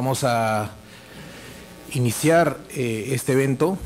Vamos a iniciar este evento.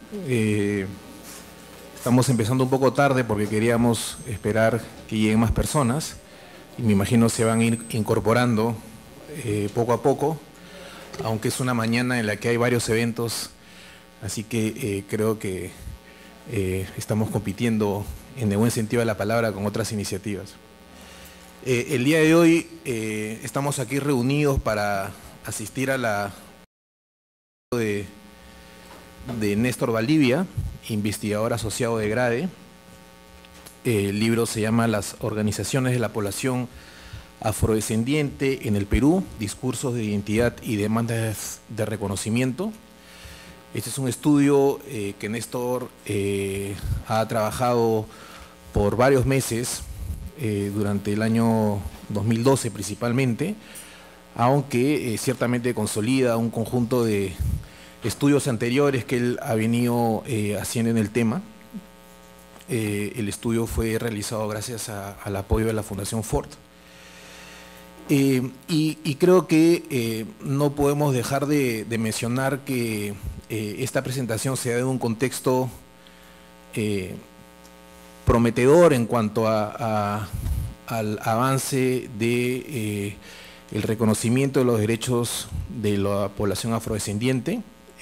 Estamos empezando un poco tarde porque queríamos esperar que lleguen más personas y me imagino se van a ir incorporando poco a poco, aunque es una mañana en la que hay varios eventos, así que creo que estamos compitiendo en el buen sentido de la palabra con otras iniciativas. El día de hoy estamos aquí reunidos para asistir a la de Néstor Valdivia, investigador asociado de GRADE. El libro se llama Las organizaciones de la población afrodescendiente en el Perú, discursos de identidad y demandas de reconocimiento. Este es un estudio que Néstor ha trabajado por varios meses, durante el año 2012 principalmente, aunque ciertamente consolida un conjunto de estudios anteriores que él ha venido haciendo en el tema. El estudio fue realizado gracias al apoyo de la Fundación Ford. Y creo que no podemos dejar de mencionar que esta presentación se da en un contexto prometedor en cuanto al avance de el reconocimiento de los derechos de la población afrodescendiente.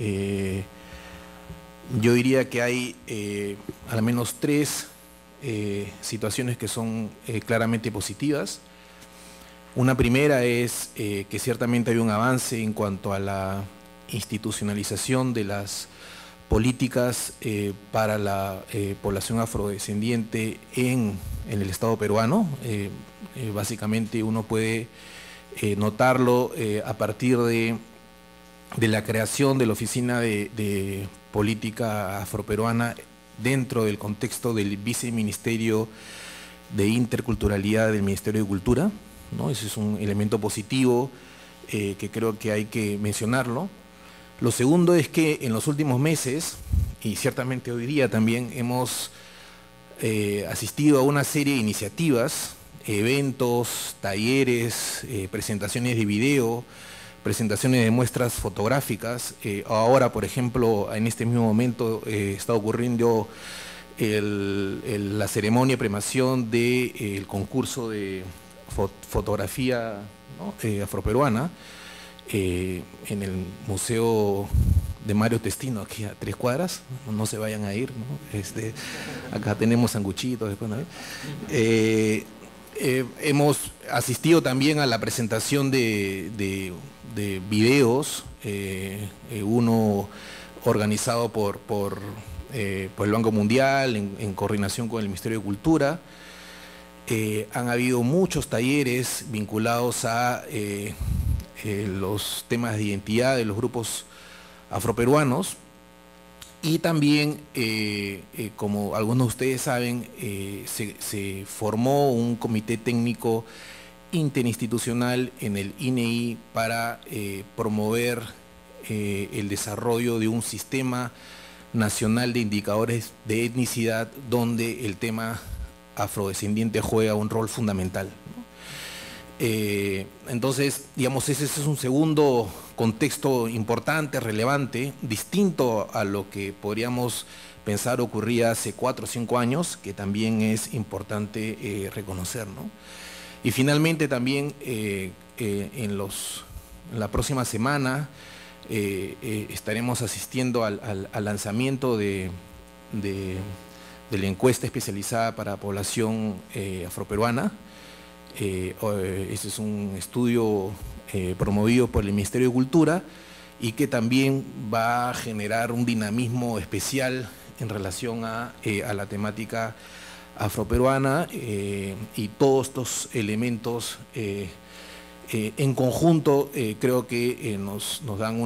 Yo diría que hay al menos tres situaciones que son claramente positivas. Una primera es que ciertamente hay un avance en cuanto a la institucionalización de las políticas para la población afrodescendiente en el Estado peruano. Básicamente uno puede notarlo a partir de la creación de la Oficina de Política Afroperuana dentro del contexto del Viceministerio de Interculturalidad del Ministerio de Cultura, ¿no? Ese es un elemento positivo que creo que hay que mencionarlo. Lo segundo es que en los últimos meses, y ciertamente hoy día también, hemos asistido a una serie de iniciativas, eventos, talleres, presentaciones de video, presentaciones de muestras fotográficas. Ahora, por ejemplo, en este mismo momento está ocurriendo la ceremonia de premiación del concurso de fotografía, ¿no? Afroperuana, en el Museo de Mario Testino, aquí a 3 cuadras, no se vayan a ir, ¿no? Acá tenemos sanguchitos después, ¿no? Hemos asistido también a la presentación de videos, uno organizado por el Banco Mundial en coordinación con el Ministerio de Cultura. Han habido muchos talleres vinculados a los temas de identidad de los grupos afroperuanos y también, como algunos de ustedes saben, se formó un comité técnico interinstitucional en el INEI para promover el desarrollo de un sistema nacional de indicadores de etnicidad donde el tema afrodescendiente juega un rol fundamental, ¿no? Entonces, digamos, ese es un segundo contexto importante, relevante, distinto a lo que podríamos pensar ocurría hace 4 o 5 años, que también es importante reconocer, ¿no? Y finalmente también en la próxima semana estaremos asistiendo al lanzamiento de la encuesta especializada para población afroperuana. Este es un estudio promovido por el Ministerio de Cultura y que también va a generar un dinamismo especial en relación a la temática afroperuana, y todos estos elementos en conjunto creo que nos dan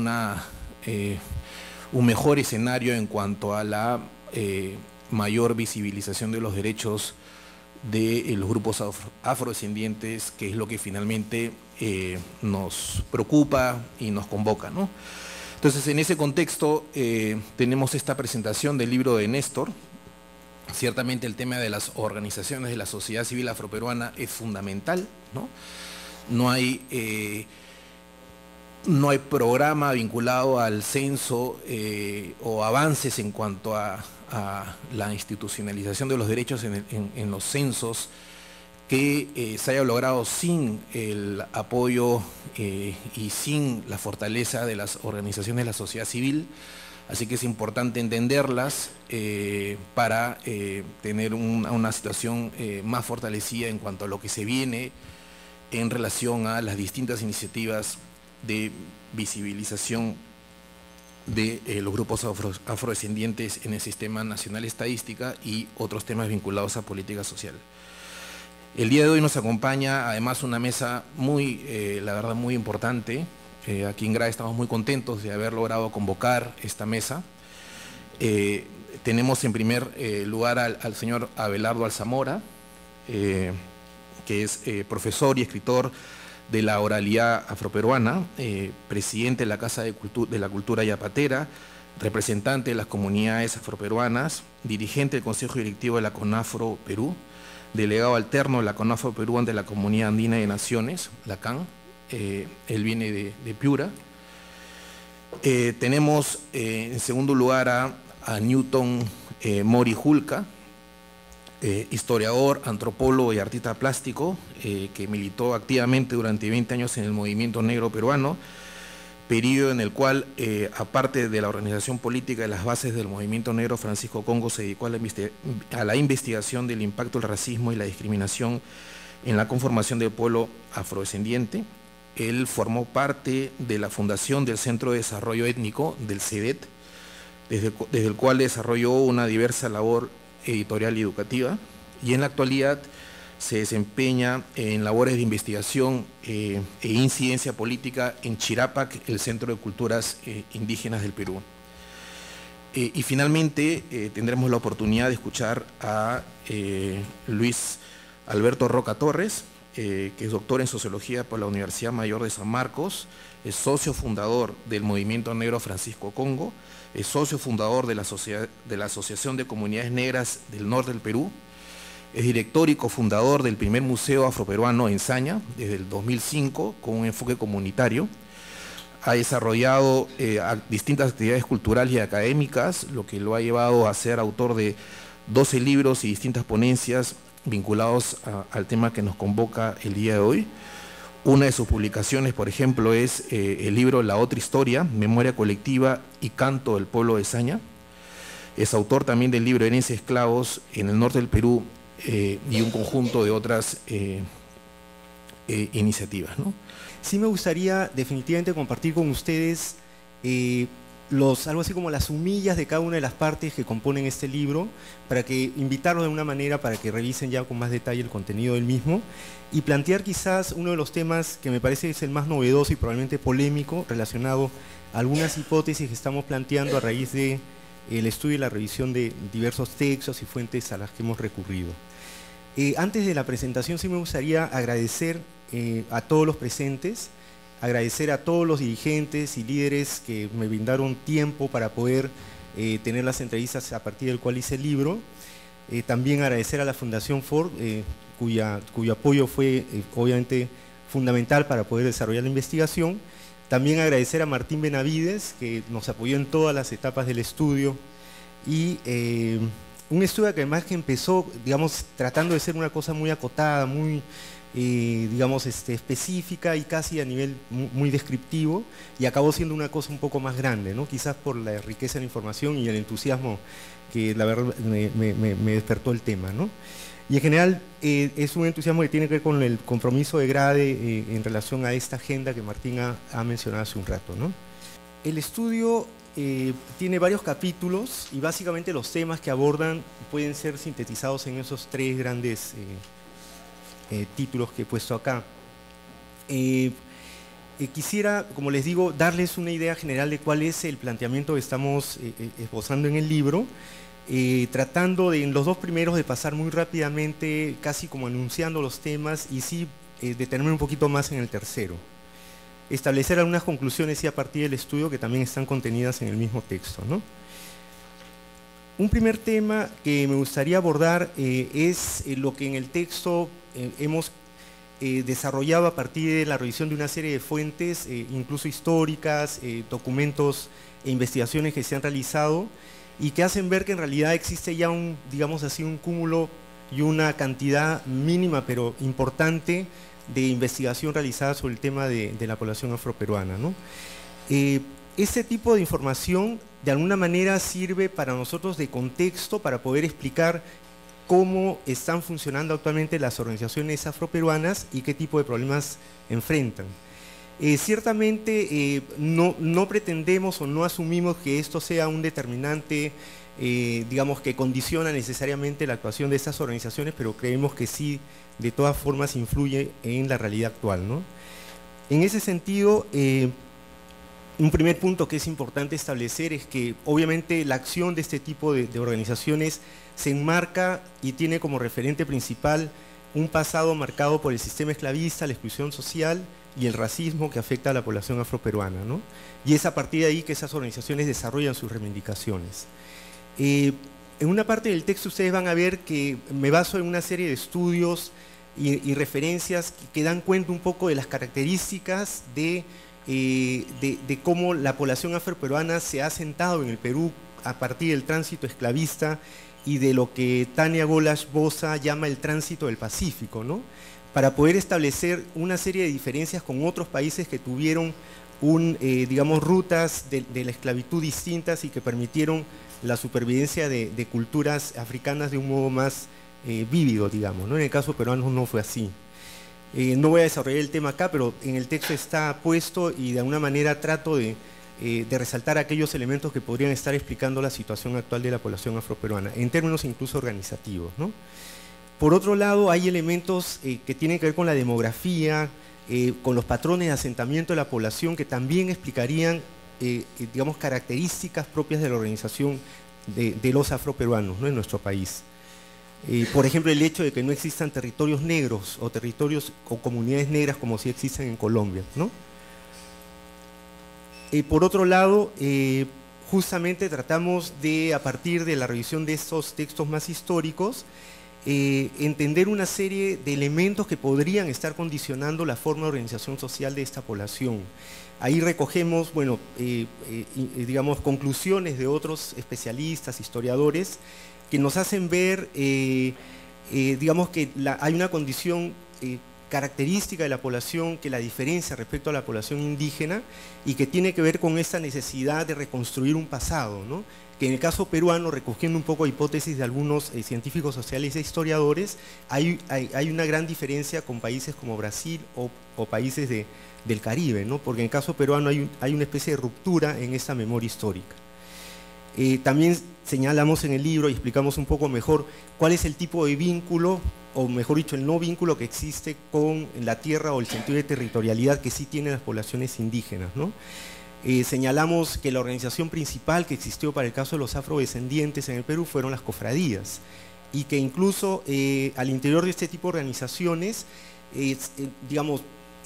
un mejor escenario en cuanto a la mayor visibilización de los derechos de los grupos afrodescendientes, que es lo que finalmente nos preocupa y nos convoca, ¿no? Entonces, en ese contexto tenemos esta presentación del libro de Néstor. Ciertamente el tema de las organizaciones de la sociedad civil afroperuana es fundamental, ¿no? No hay no hay programa vinculado al censo o avances en cuanto a la institucionalización de los derechos en los censos que se haya logrado sin el apoyo y sin la fortaleza de las organizaciones de la sociedad civil. Así que es importante entenderlas para tener una situación más fortalecida en cuanto a lo que se viene en relación a las distintas iniciativas de visibilización de los grupos afrodescendientes en el Sistema Nacional Estadística y otros temas vinculados a política social. El día de hoy nos acompaña además una mesa la verdad, muy importante. Aquí en GRAE estamos muy contentos de haber logrado convocar esta mesa. Tenemos en primer lugar al señor Abelardo Alzamora, que es profesor y escritor de la oralidad afroperuana, presidente de la Casa de la Cultura Yapatera, representante de las comunidades afroperuanas, dirigente del Consejo Directivo de la CONAFRO Perú, delegado alterno de la CONAFRO Perú ante la Comunidad Andina de Naciones, la CAN. Él viene de Piura. Tenemos en segundo lugar a Newton Mori Julca, historiador, antropólogo y artista plástico, que militó activamente durante 20 años en el movimiento negro peruano, periodo en el cual, aparte de la organización política de las bases del movimiento negro, Francisco Congo se dedicó a la investigación del impacto del racismo y la discriminación en la conformación del pueblo afrodescendiente. Él formó parte de la fundación del Centro de Desarrollo Étnico, del CEDET, desde el cual desarrolló una diversa labor editorial y educativa, y en la actualidad se desempeña en labores de investigación e incidencia política en Chirapac, el Centro de Culturas Indígenas del Perú. Y finalmente tendremos la oportunidad de escuchar a Luis Alberto Roca Torres, que es doctor en Sociología por la Universidad Mayor de San Marcos, es socio fundador del Movimiento Negro Francisco Congo, es socio fundador de la Asociación de Comunidades Negras del Norte del Perú, es director y cofundador del primer Museo Afroperuano en Saña, desde el 2005, con un enfoque comunitario. Ha desarrollado distintas actividades culturales y académicas, lo que lo ha llevado a ser autor de 12 libros y distintas ponencias vinculados al tema que nos convoca el día de hoy. Una de sus publicaciones, por ejemplo, es el libro La Otra Historia, Memoria Colectiva y Canto del Pueblo de Saña. Es autor también del libro Herencia de Esclavos en el Norte del Perú y un conjunto de otras iniciativas, ¿no? Sí me gustaría definitivamente compartir con ustedes algo así como las humillas de cada una de las partes que componen este libro, para que invitarlos de una manera para que revisen ya con más detalle el contenido del mismo y plantear quizás uno de los temas que me parece es el más novedoso y probablemente polémico, relacionado a algunas hipótesis que estamos planteando a raíz de el estudio y la revisión de diversos textos y fuentes a las que hemos recurrido. Antes de la presentación sí me gustaría agradecer a todos los presentes, agradecer a todos los dirigentes y líderes que me brindaron tiempo para poder tener las entrevistas a partir del cual hice el libro. También agradecer a la Fundación Ford, cuyo apoyo fue obviamente fundamental para poder desarrollar la investigación. También agradecer a Martín Benavides, que nos apoyó en todas las etapas del estudio. Y un estudio que además que empezó, digamos, tratando de ser una cosa muy acotada, muy digamos específica y casi a nivel muy descriptivo, y acabó siendo una cosa un poco más grande, ¿no? Quizás por la riqueza de la información y el entusiasmo que la verdad me despertó el tema, ¿no? Y en general es un entusiasmo que tiene que ver con el compromiso de GRADE en relación a esta agenda que Martín ha mencionado hace un rato, ¿no? El estudio tiene varios capítulos y básicamente los temas que abordan pueden ser sintetizados en esos tres grandes títulos que he puesto acá. Quisiera, como les digo, darles una idea general de cuál es el planteamiento que estamos esbozando en el libro, tratando en los dos primeros de pasar muy rápidamente, casi como anunciando los temas, y sí detenerme un poquito más en el tercero. Establecer algunas conclusiones a partir del estudio que también están contenidas en el mismo texto, ¿no? Un primer tema que me gustaría abordar es lo que en el texto hemos desarrollado a partir de la revisión de una serie de fuentes, incluso históricas, documentos e investigaciones que se han realizado y que hacen ver que en realidad existe ya un, digamos así, un cúmulo y una cantidad mínima pero importante de investigación realizada sobre el tema de la población afroperuana, ¿no? Este tipo de información de alguna manera sirve para nosotros de contexto para poder explicar cómo están funcionando actualmente las organizaciones afroperuanas y qué tipo de problemas enfrentan. Ciertamente no pretendemos o no asumimos que esto sea un determinante, digamos, que condiciona necesariamente la actuación de estas organizaciones, pero creemos que sí, de todas formas, influye en la realidad actual, ¿no? En ese sentido, un primer punto que es importante establecer es que obviamente la acción de este tipo de organizaciones se enmarca y tiene como referente principal un pasado marcado por el sistema esclavista, la exclusión social y el racismo que afecta a la población afroperuana, ¿no? Y es a partir de ahí que esas organizaciones desarrollan sus reivindicaciones. En una parte del texto ustedes van a ver que me baso en una serie de estudios y referencias que dan cuenta un poco de las características de cómo la población afroperuana se ha asentado en el Perú a partir del tránsito esclavista y de lo que Tania Golash Bosa llama el tránsito del Pacífico, ¿no? Para poder establecer una serie de diferencias con otros países que tuvieron digamos, rutas de la esclavitud distintas y que permitieron la supervivencia de culturas africanas de un modo más vívido, digamos, ¿no? En el caso peruano no fue así. No voy a desarrollar el tema acá, pero en el texto está puesto y de alguna manera trato de resaltar aquellos elementos que podrían estar explicando la situación actual de la población afroperuana, en términos incluso organizativos, ¿no? Por otro lado, hay elementos que tienen que ver con la demografía, con los patrones de asentamiento de la población que también explicarían, digamos, características propias de la organización de los afroperuanos, ¿no? En nuestro país. Por ejemplo, el hecho de que no existan territorios negros o territorios o comunidades negras como sí existen en Colombia, ¿no? Por otro lado, justamente tratamos de, a partir de la revisión de estos textos más históricos, entender una serie de elementos que podrían estar condicionando la forma de organización social de esta población. Ahí recogemos, bueno, digamos, conclusiones de otros especialistas, historiadores, que nos hacen ver, digamos, que hay una condición característica de la población que la diferencia respecto a la población indígena y que tiene que ver con esta necesidad de reconstruir un pasado, ¿no? Que en el caso peruano, recogiendo un poco hipótesis de algunos científicos sociales e historiadores, hay una gran diferencia con países como Brasil o países del Caribe, ¿no? Porque en el caso peruano hay una especie de ruptura en esa memoria histórica. También señalamos en el libro y explicamos un poco mejor cuál es el tipo de vínculo, o mejor dicho, el no vínculo que existe con la tierra o el sentido de territorialidad que sí tienen las poblaciones indígenas, ¿no? Señalamos que la organización principal que existió para el caso de los afrodescendientes en el Perú fueron las cofradías y que incluso al interior de este tipo de organizaciones, digamos,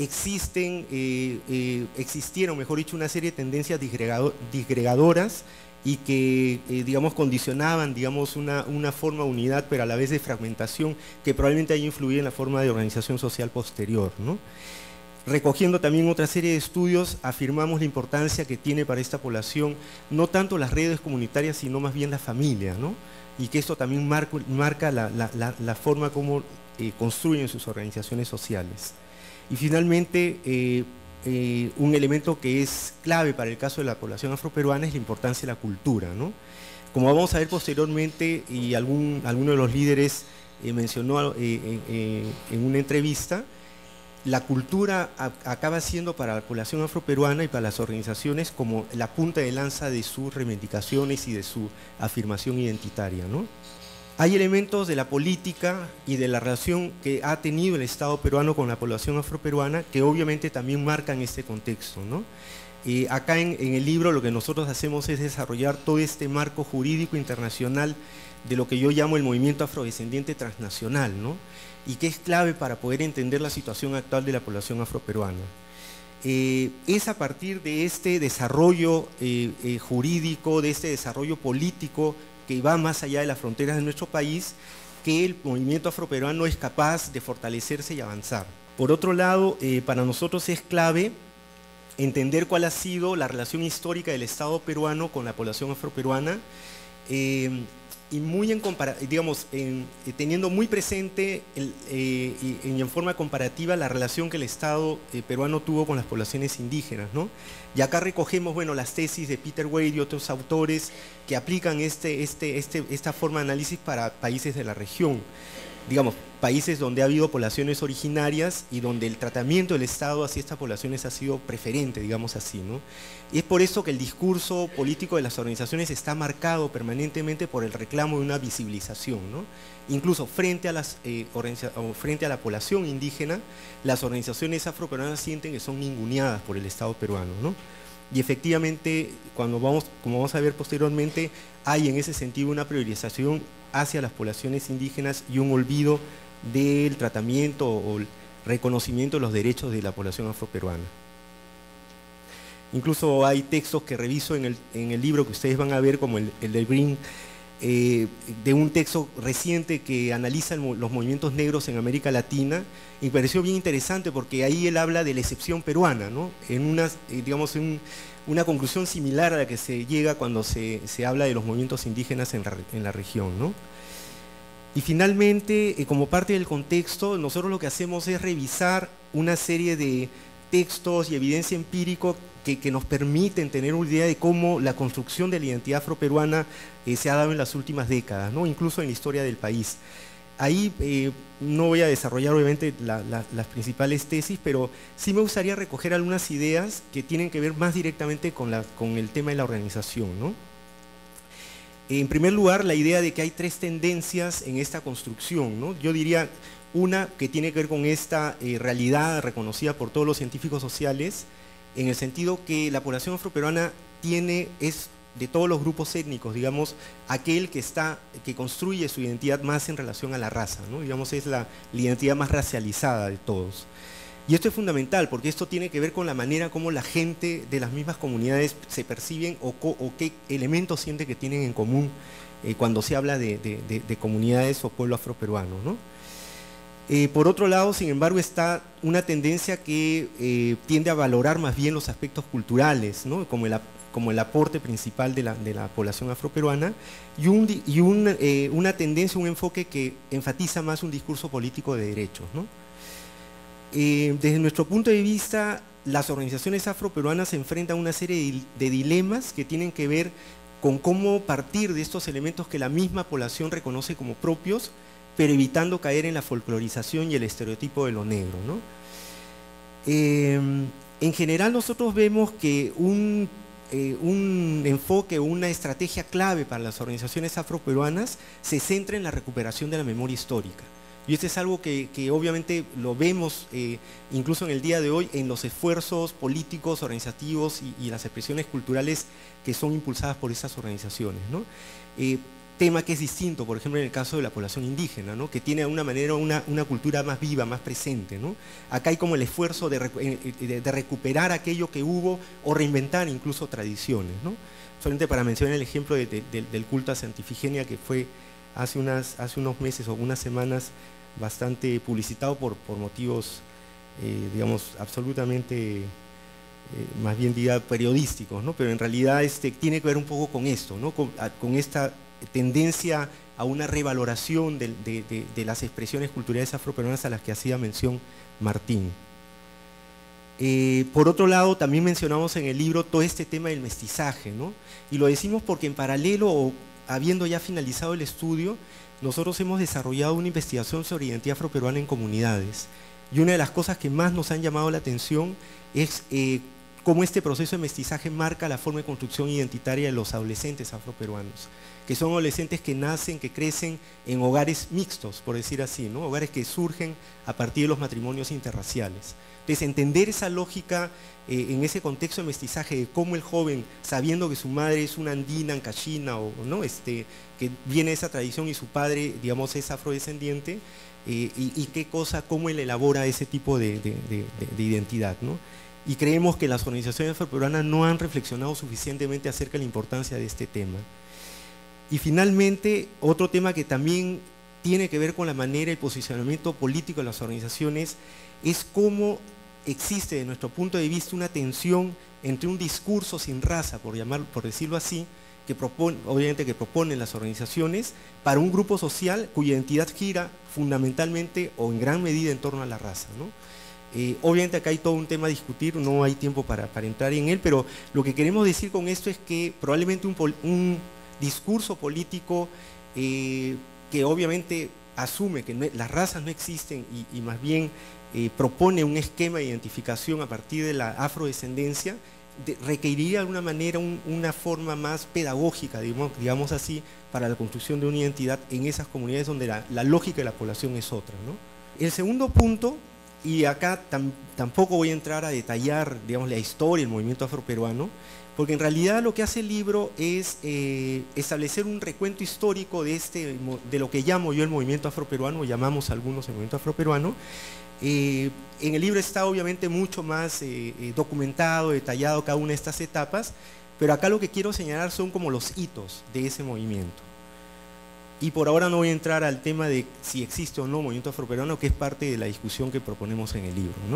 existieron, mejor dicho, una serie de tendencias disgregadoras y que, digamos, condicionaban, digamos, una forma de unidad, pero a la vez de fragmentación, que probablemente haya influido en la forma de organización social posterior, ¿no? Recogiendo también otra serie de estudios, afirmamos la importancia que tiene para esta población, no tanto las redes comunitarias, sino más bien la familia, ¿no? Y que esto también marca la forma como construyen sus organizaciones sociales. Y finalmente, un elemento que es clave para el caso de la población afroperuana es la importancia de la cultura, ¿no? Como vamos a ver posteriormente, y alguno de los líderes mencionó en una entrevista, la cultura acaba siendo para la población afroperuana y para las organizaciones como la punta de lanza de sus reivindicaciones y de su afirmación identitaria, ¿no? Hay elementos de la política y de la relación que ha tenido el Estado peruano con la población afroperuana que obviamente también marcan este contexto, ¿no? Acá en el libro lo que nosotros hacemos es desarrollar todo este marco jurídico internacional de lo que yo llamo el movimiento afrodescendiente transnacional, ¿no? Y que es clave para poder entender la situación actual de la población afroperuana. Es a partir de este desarrollo jurídico, de este desarrollo político que va más allá de las fronteras de nuestro país, que el movimiento afroperuano es capaz de fortalecerse y avanzar. Por otro lado, para nosotros es clave entender cuál ha sido la relación histórica del Estado peruano con la población afroperuana, y muy teniendo muy presente y en forma comparativa la relación que el Estado peruano tuvo con las poblaciones indígenas, ¿no? Y acá recogemos, bueno, las tesis de Peter Wade y otros autores que aplican esta forma de análisis para países de la región. Digamos, países donde ha habido poblaciones originarias y donde el tratamiento del Estado hacia estas poblaciones ha sido preferente, digamos así, ¿no? Y es por eso que el discurso político de las organizaciones está marcado permanentemente por el reclamo de una visibilización, ¿no? Incluso frente a la población indígena, las organizaciones afroperuanas sienten que son ninguneadas por el Estado peruano, ¿no? Y efectivamente, como vamos a ver posteriormente, hay en ese sentido una priorización hacia las poblaciones indígenas y un olvido del tratamiento o el reconocimiento de los derechos de la población afroperuana. Incluso hay textos que reviso en el libro que ustedes van a ver, como el de Green, de un texto reciente que analiza los movimientos negros en América Latina, y me pareció bien interesante porque ahí él habla de la excepción peruana, ¿no? En una conclusión similar a la que se llega cuando se habla de los movimientos indígenas en la región, ¿no? Y finalmente, como parte del contexto, nosotros lo que hacemos es revisar una serie de textos y evidencia empírica que nos permiten tener una idea de cómo la construcción de la identidad afroperuana se ha dado en las últimas décadas, ¿no? Incluso en la historia del país. Ahí no voy a desarrollar obviamente las principales tesis, pero sí me gustaría recoger algunas ideas que tienen que ver más directamente con el tema de la organización, ¿no? En primer lugar, la idea de que hay tres tendencias en esta construcción, ¿no? Yo diría una que tiene que ver con esta realidad reconocida por todos los científicos sociales, en el sentido que la población afroperuana es de todos los grupos étnicos, digamos, aquel que construye su identidad más en relación a la raza, ¿no? Digamos, es la identidad más racializada de todos. Y esto es fundamental porque esto tiene que ver con la manera como la gente de las mismas comunidades se perciben o qué elementos siente que tienen en común cuando se habla de comunidades o pueblo afroperuano, ¿no? Por otro lado, sin embargo, está una tendencia que tiende a valorar más bien los aspectos culturales, ¿no? como el aporte principal de la población afroperuana, y una tendencia, un enfoque que enfatiza más un discurso político de derechos, ¿no? Desde nuestro punto de vista, las organizaciones afroperuanas se enfrentan a una serie de dilemas que tienen que ver con cómo partir de estos elementos que la misma población reconoce como propios, pero evitando caer en la folclorización y el estereotipo de lo negro, ¿no? En general nosotros vemos que un enfoque o una estrategia clave para las organizaciones afroperuanas se centra en la recuperación de la memoria histórica. Y esto es algo que obviamente lo vemos incluso en el día de hoy en los esfuerzos políticos, organizativos y las expresiones culturales que son impulsadas por esas organizaciones, ¿no? Tema que es distinto, por ejemplo, en el caso de la población indígena, ¿no? Que tiene de alguna manera una cultura más viva, más presente, ¿no? Acá hay como el esfuerzo de recuperar aquello que hubo o reinventar incluso tradiciones, ¿no? Solamente para mencionar el ejemplo del culto a Santa Ifigenia, que fue hace unos meses o unas semanas bastante publicitado por motivos, digamos, absolutamente, más bien diría, periodísticos, ¿no? Pero en realidad tiene que ver un poco con esto, ¿no? Con esta tendencia a una revaloración de las expresiones culturales afroperuanas a las que hacía mención Martín. Por otro lado, también mencionamos en el libro todo este tema del mestizaje, ¿no? Y lo decimos porque en paralelo, o habiendo ya finalizado el estudio, nosotros hemos desarrollado una investigación sobre identidad afroperuana en comunidades. Y una de las cosas que más nos han llamado la atención es cómo este proceso de mestizaje marca la forma de construcción identitaria de los adolescentes afroperuanos, que son adolescentes que nacen, que crecen en hogares mixtos, por decir así, ¿no? Hogares que surgen a partir de los matrimonios interraciales. Entonces, entender esa lógica en ese contexto de mestizaje, de cómo el joven, sabiendo que su madre es una andina, ancachina, ¿no? Que viene de esa tradición y su padre, digamos, es afrodescendiente, y cómo él elabora ese tipo de identidad, ¿no? Y creemos que las organizaciones afroperuanas no han reflexionado suficientemente acerca de la importancia de este tema. Y finalmente, otro tema que también tiene que ver con la manera y posicionamiento político de las organizaciones, es cómo existe, de nuestro punto de vista, una tensión entre un discurso sin raza, por decirlo así, obviamente que proponen las organizaciones, para un grupo social cuya identidad gira fundamentalmente o en gran medida en torno a la raza, ¿no? Obviamente acá hay todo un tema a discutir, no hay tiempo para entrar en él, pero lo que queremos decir con esto es que probablemente un discurso político que obviamente asume que las razas no existen y más bien propone un esquema de identificación a partir de la afrodescendencia, requeriría de alguna manera una forma más pedagógica, digamos así, para la construcción de una identidad en esas comunidades donde la lógica de la población es otra, ¿no? El segundo punto, y acá tampoco voy a entrar a detallar, digamos, la historia del movimiento afroperuano, porque en realidad lo que hace el libro es establecer un recuento histórico de lo que llamo yo el movimiento afroperuano, llamamos algunos el movimiento afroperuano. En el libro está obviamente mucho más documentado, detallado cada una de estas etapas, pero acá lo que quiero señalar son como los hitos de ese movimiento. Y por ahora no voy a entrar al tema de si existe o no movimiento afroperuano, que es parte de la discusión que proponemos en el libro, ¿no?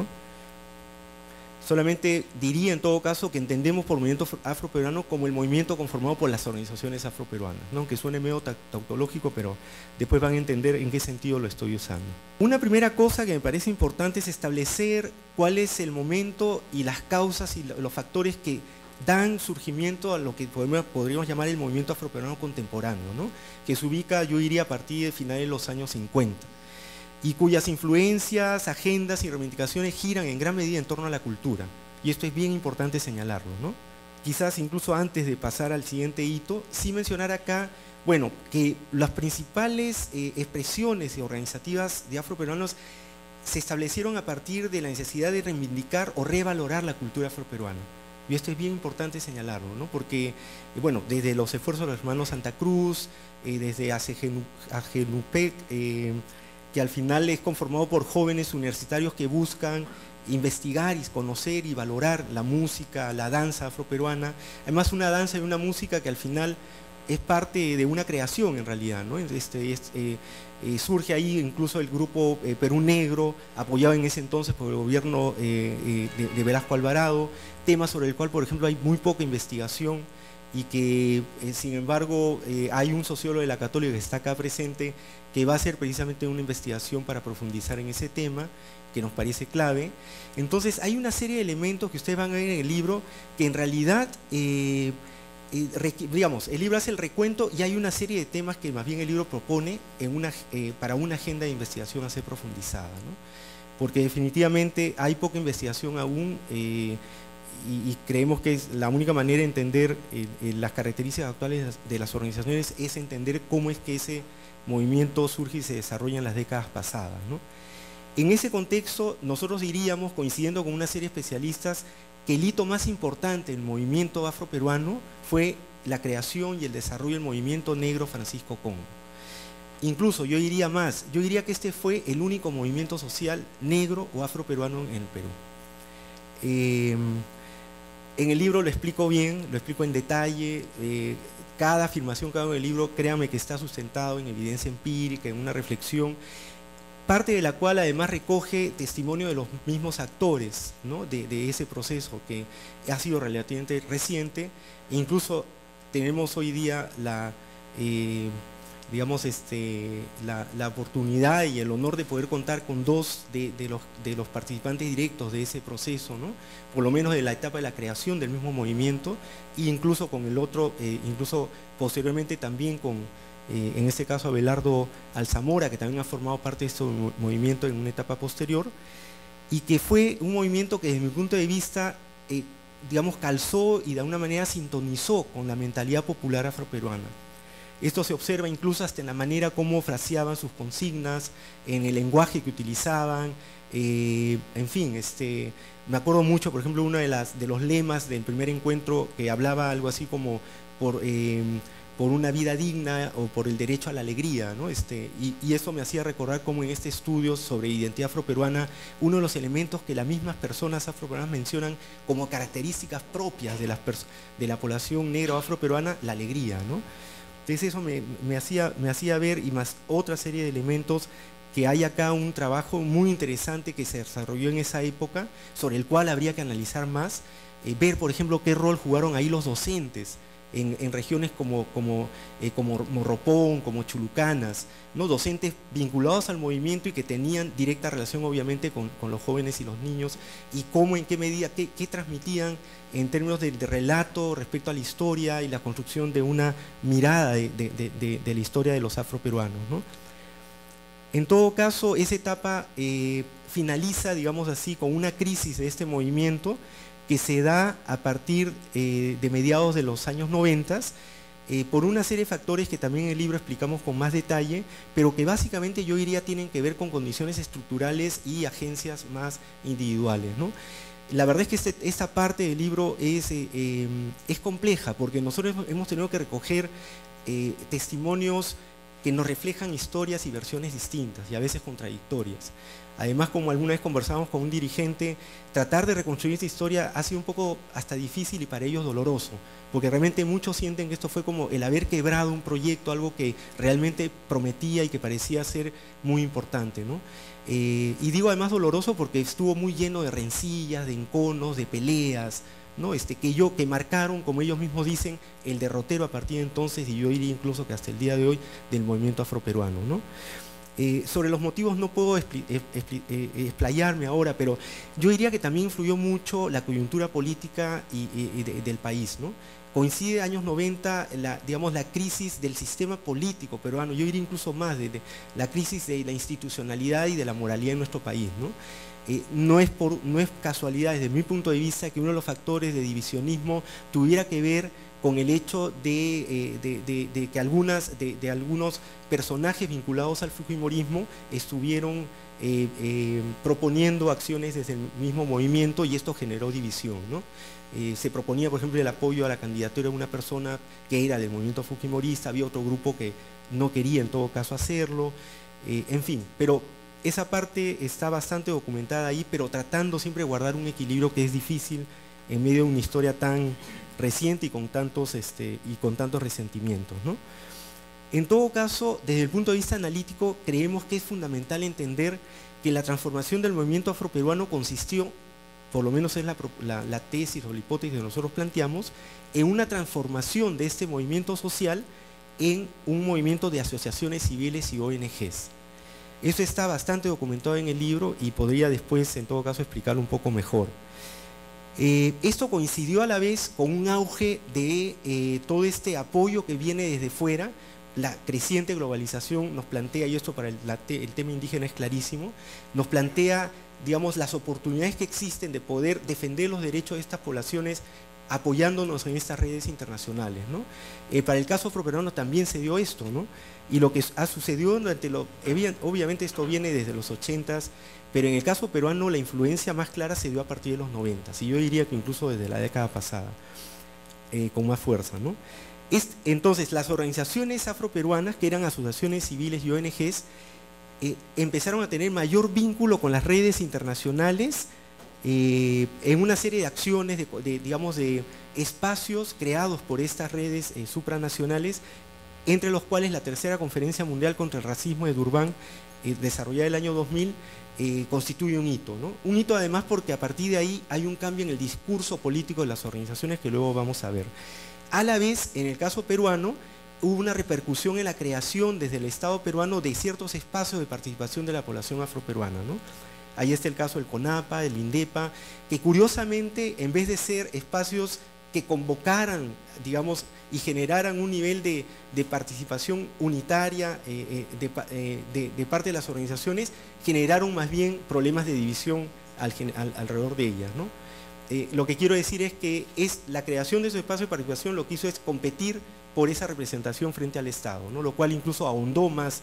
Solamente diría en todo caso que entendemos por movimiento afroperuano como el movimiento conformado por las organizaciones afroperuanas, ¿no? Aunque suene medio tautológico, pero después van a entender en qué sentido lo estoy usando. Una primera cosa que me parece importante es establecer cuál es el momento y las causas y los factores que dan surgimiento a lo que podríamos llamar el movimiento afroperuano contemporáneo, ¿no? Que se ubica, yo diría, a partir de finales de los años 50 y cuyas influencias, agendas y reivindicaciones giran en gran medida en torno a la cultura. Y esto es bien importante señalarlo, ¿no? Quizás incluso antes de pasar al siguiente hito, sí mencionar acá, bueno, que las principales expresiones organizativas de afroperuanos se establecieron a partir de la necesidad de reivindicar o revalorar la cultura afroperuana. Y esto es bien importante señalarlo, ¿no? Porque, bueno, desde los esfuerzos de los hermanos Santa Cruz, desde AGENUPEC, que al final es conformado por jóvenes universitarios que buscan investigar y conocer y valorar la música, la danza afroperuana, además una danza y una música que al final es parte de una creación en realidad, ¿no? Surge ahí incluso el grupo Perú Negro, apoyado en ese entonces por el gobierno de Velasco Alvarado, tema sobre el cual, por ejemplo, hay muy poca investigación y que, sin embargo, hay un sociólogo de la Católica que está acá presente que va a hacer precisamente una investigación para profundizar en ese tema, que nos parece clave. Entonces, hay una serie de elementos que ustedes van a ver en el libro que en realidad, digamos, el libro hace el recuento y hay una serie de temas que más bien el libro propone para una agenda de investigación a ser profundizada, ¿no? Porque definitivamente hay poca investigación aún y creemos que es la única manera de entender las características actuales de las organizaciones es entender cómo es que ese movimiento surge y se desarrolla en las décadas pasadas, ¿no? En ese contexto, nosotros diríamos, coincidiendo con una serie de especialistas, que el hito más importante del movimiento afroperuano fue la creación y el desarrollo del movimiento negro Francisco Congo. Incluso yo diría más, yo diría que este fue el único movimiento social negro o afroperuano en el Perú. En el libro lo explico bien, lo explico en detalle, cada afirmación que hago en el libro, créanme que está sustentado en evidencia empírica, en una reflexión, parte de la cual además recoge testimonio de los mismos actores, ¿no? de ese proceso que ha sido relativamente reciente, e incluso tenemos hoy día la oportunidad y el honor de poder contar con dos de los participantes directos de ese proceso, ¿no? Por lo menos de la etapa de la creación del mismo movimiento, e incluso con el otro, incluso posteriormente también con, en este caso, Abelardo Alzamora, que también ha formado parte de este movimiento en una etapa posterior, y que fue un movimiento que desde mi punto de vista, digamos, calzó y de alguna manera sintonizó con la mentalidad popular afroperuana. Esto se observa incluso hasta en la manera como fraseaban sus consignas, en el lenguaje que utilizaban, en fin, me acuerdo mucho, por ejemplo, uno de los lemas del primer encuentro que hablaba algo así como por una vida digna o por el derecho a la alegría, ¿no? Y eso me hacía recordar cómo en este estudio sobre identidad afroperuana, uno de los elementos que las mismas personas afroperuanas mencionan como características propias de la población negra afroperuana, la alegría, ¿no? Entonces eso me hacía ver, y más otra serie de elementos, que hay acá un trabajo muy interesante que se desarrolló en esa época, sobre el cual habría que analizar más, ver, por ejemplo, qué rol jugaron ahí los docentes en regiones como Morropón, como Chulucanas, ¿no? Docentes vinculados al movimiento y que tenían directa relación obviamente con los jóvenes y los niños, y cómo, en qué medida, qué transmitían en términos de relato respecto a la historia y la construcción de una mirada de la historia de los afroperuanos, ¿no? En todo caso, esa etapa finaliza, digamos así, con una crisis de este movimiento que se da a partir de mediados de los años 90, por una serie de factores que también en el libro explicamos con más detalle, pero que básicamente yo diría tienen que ver con condiciones estructurales y agencias más individuales, ¿no? La verdad es que esta parte del libro es compleja, porque nosotros hemos tenido que recoger testimonios que nos reflejan historias y versiones distintas y a veces contradictorias. Además, como alguna vez conversamos con un dirigente, tratar de reconstruir esta historia ha sido un poco hasta difícil y para ellos doloroso, porque realmente muchos sienten que esto fue como el haber quebrado un proyecto, algo que realmente prometía y que parecía ser muy importante, ¿no? Y digo además doloroso porque estuvo muy lleno de rencillas, de enconos, de peleas, ¿no? Que marcaron, como ellos mismos dicen, el derrotero a partir de entonces, y yo diría incluso que hasta el día de hoy, del movimiento afroperuano, ¿no? Sobre los motivos no puedo explayarme ahora, pero yo diría que también influyó mucho la coyuntura política del país, ¿no? Coincide años 90, digamos, la crisis del sistema político peruano, yo diría incluso más, de la crisis de la institucionalidad y de la moralidad en nuestro país, ¿no? No es casualidad, desde mi punto de vista, que uno de los factores de divisionismo tuviera que ver con el hecho de que algunos personajes vinculados al fujimorismo estuvieron proponiendo acciones desde el mismo movimiento, y esto generó división, ¿no? Se proponía, por ejemplo, el apoyo a la candidatura de una persona que era del movimiento fujimorista, había otro grupo que no quería en todo caso hacerlo, en fin, pero esa parte está bastante documentada ahí, pero tratando siempre de guardar un equilibrio que es difícil en medio de una historia tan reciente y con tantos resentimientos, ¿no? En todo caso, desde el punto de vista analítico, creemos que es fundamental entender que la transformación del movimiento afroperuano consistió, por lo menos es la tesis o la hipótesis que nosotros planteamos, en una transformación de este movimiento social en un movimiento de asociaciones civiles y ONGs. Eso está bastante documentado en el libro y podría después, en todo caso, explicarlo un poco mejor. Esto coincidió a la vez con un auge de todo este apoyo que viene desde fuera. La creciente globalización nos plantea, y esto para el tema indígena es clarísimo, nos plantea, digamos, las oportunidades que existen de poder defender los derechos de estas poblaciones apoyándonos en estas redes internacionales, ¿no? Para el caso afroperuano también se dio esto, ¿no? Y lo que ha sucedido obviamente esto viene desde los 80s, pero en el caso peruano la influencia más clara se dio a partir de los 90s, y yo diría que incluso desde la década pasada, con más fuerza, ¿no? Entonces, las organizaciones afroperuanas, que eran asociaciones civiles y ONGs, empezaron a tener mayor vínculo con las redes internacionales, en una serie de acciones, digamos, de espacios creados por estas redes supranacionales, entre los cuales la tercera Conferencia Mundial contra el Racismo de Durban, desarrollada el año 2000, constituye un hito, ¿no? Un hito además porque a partir de ahí hay un cambio en el discurso político de las organizaciones que luego vamos a ver. A la vez, en el caso peruano, hubo una repercusión en la creación desde el Estado peruano de ciertos espacios de participación de la población afroperuana, ¿no? Ahí está el caso del CONAPA, del INDEPA, que curiosamente, en vez de ser espacios que convocaran, digamos, y generaran un nivel de participación unitaria de parte de las organizaciones, generaron más bien problemas de división alrededor de ellas, ¿no? Lo que quiero decir es que la creación de esos espacios de participación lo que hizo es competir por esa representación frente al Estado, ¿no? Lo cual incluso ahondó más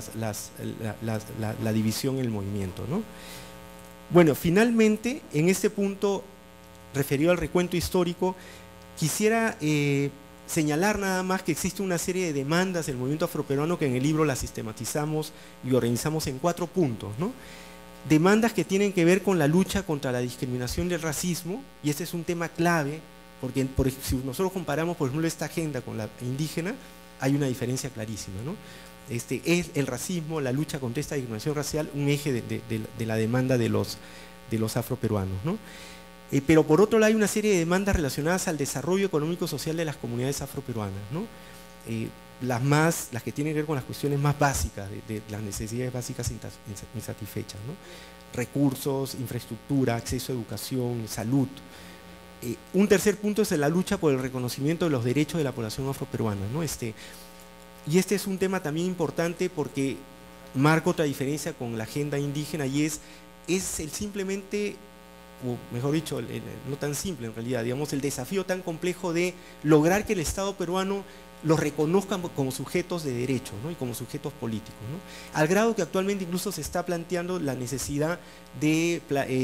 la división en el movimiento, ¿no? Bueno, finalmente, en este punto referido al recuento histórico, quisiera señalar nada más que existe una serie de demandas del movimiento afroperuano que en el libro las sistematizamos y organizamos en 4 puntos, ¿no? Demandas que tienen que ver con la lucha contra la discriminación y el racismo, y este es un tema clave Porque si nosotros comparamos, por ejemplo, esta agenda con la indígena, hay una diferencia clarísima, ¿no? Es el racismo, la lucha contra esta discriminación racial, un eje de la demanda de los afroperuanos, ¿no? Pero por otro lado hay una serie de demandas relacionadas al desarrollo económico-social de las comunidades afroperuanas, ¿no? Las que tienen que ver con las cuestiones más básicas, de las necesidades básicas insatisfechas, ¿no? Recursos, infraestructura, acceso a educación, salud. Un tercer punto es la lucha por el reconocimiento de los derechos de la población afroperuana, ¿no? Y este es un tema también importante porque marca otra diferencia con la agenda indígena, y es el simplemente, o mejor dicho, no tan simple en realidad, digamos, el desafío tan complejo de lograr que el Estado peruano los reconozcan como sujetos de derecho, ¿no? Y como sujetos políticos, ¿no? Al grado que actualmente incluso se está planteando la necesidad de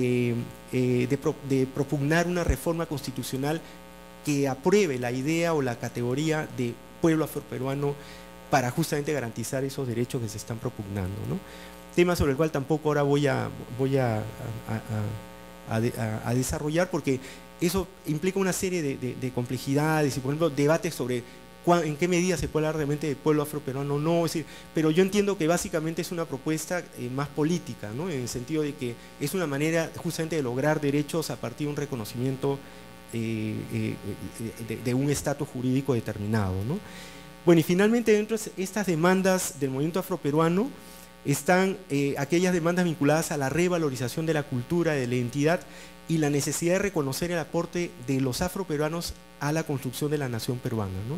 propugnar una reforma constitucional que apruebe la idea o la categoría de pueblo afroperuano para justamente garantizar esos derechos que se están propugnando, ¿no? Tema sobre el cual tampoco ahora voy a desarrollar, porque eso implica una serie de complejidades y, por ejemplo, debates sobre en qué medida se puede hablar realmente de pueblo afroperuano o no, es decir, pero yo entiendo que básicamente es una propuesta más política, ¿no? En el sentido de que es una manera justamente de lograr derechos a partir de un reconocimiento de un estatus jurídico determinado, ¿no? Bueno, y finalmente dentro de estas demandas del movimiento afroperuano están aquellas demandas vinculadas a la revalorización de la cultura, de la identidad y la necesidad de reconocer el aporte de los afroperuanos a la construcción de la nación peruana, ¿no?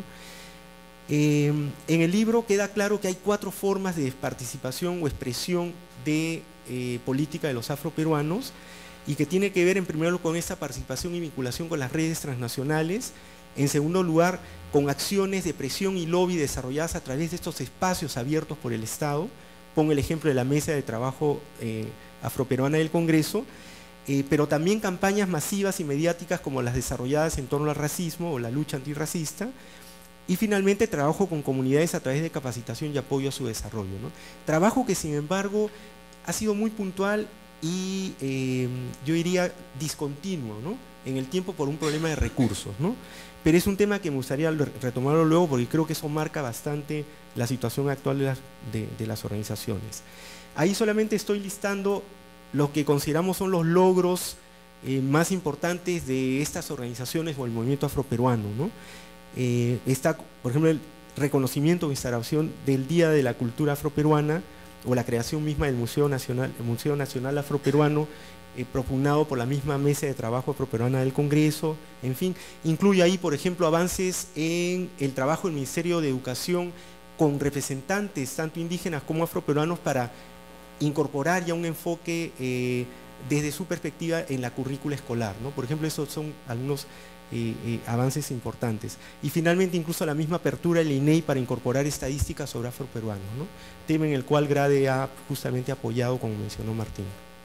En el libro queda claro que hay 4 formas de participación o expresión de política de los afroperuanos, y que tiene que ver en primer lugar con esta participación y vinculación con las redes transnacionales, en segundo lugar con acciones de presión y lobby desarrolladas a través de estos espacios abiertos por el Estado. Pongo el ejemplo de la mesa de trabajo afroperuana del Congreso, pero también campañas masivas y mediáticas como las desarrolladas en torno al racismo o la lucha antirracista, y finalmente trabajo con comunidades a través de capacitación y apoyo a su desarrollo, ¿no? Trabajo que sin embargo ha sido muy puntual y yo diría discontinuo, ¿no? En el tiempo por un problema de recursos, ¿no? Pero es un tema que me gustaría retomarlo luego, porque creo que eso marca bastante la situación actual de las organizaciones. Ahí solamente estoy listando lo que consideramos son los logros más importantes de estas organizaciones o el movimiento afroperuano, ¿no? Está, por ejemplo, el reconocimiento o instalación del Día de la Cultura Afroperuana, o la creación misma del Museo Nacional Afroperuano, propugnado por la misma Mesa de Trabajo Afroperuana del Congreso. En fin, incluye ahí, por ejemplo, avances en el trabajo del Ministerio de Educación con representantes tanto indígenas como afroperuanos para incorporar ya un enfoque desde su perspectiva en la currícula escolar, ¿no? Por ejemplo, esos son algunos avances importantes. Y finalmente incluso la misma apertura del INEI para incorporar estadísticas sobre afroperuanos, ¿no? Tema en el cual GRADE ha justamente apoyado, como mencionó Martín.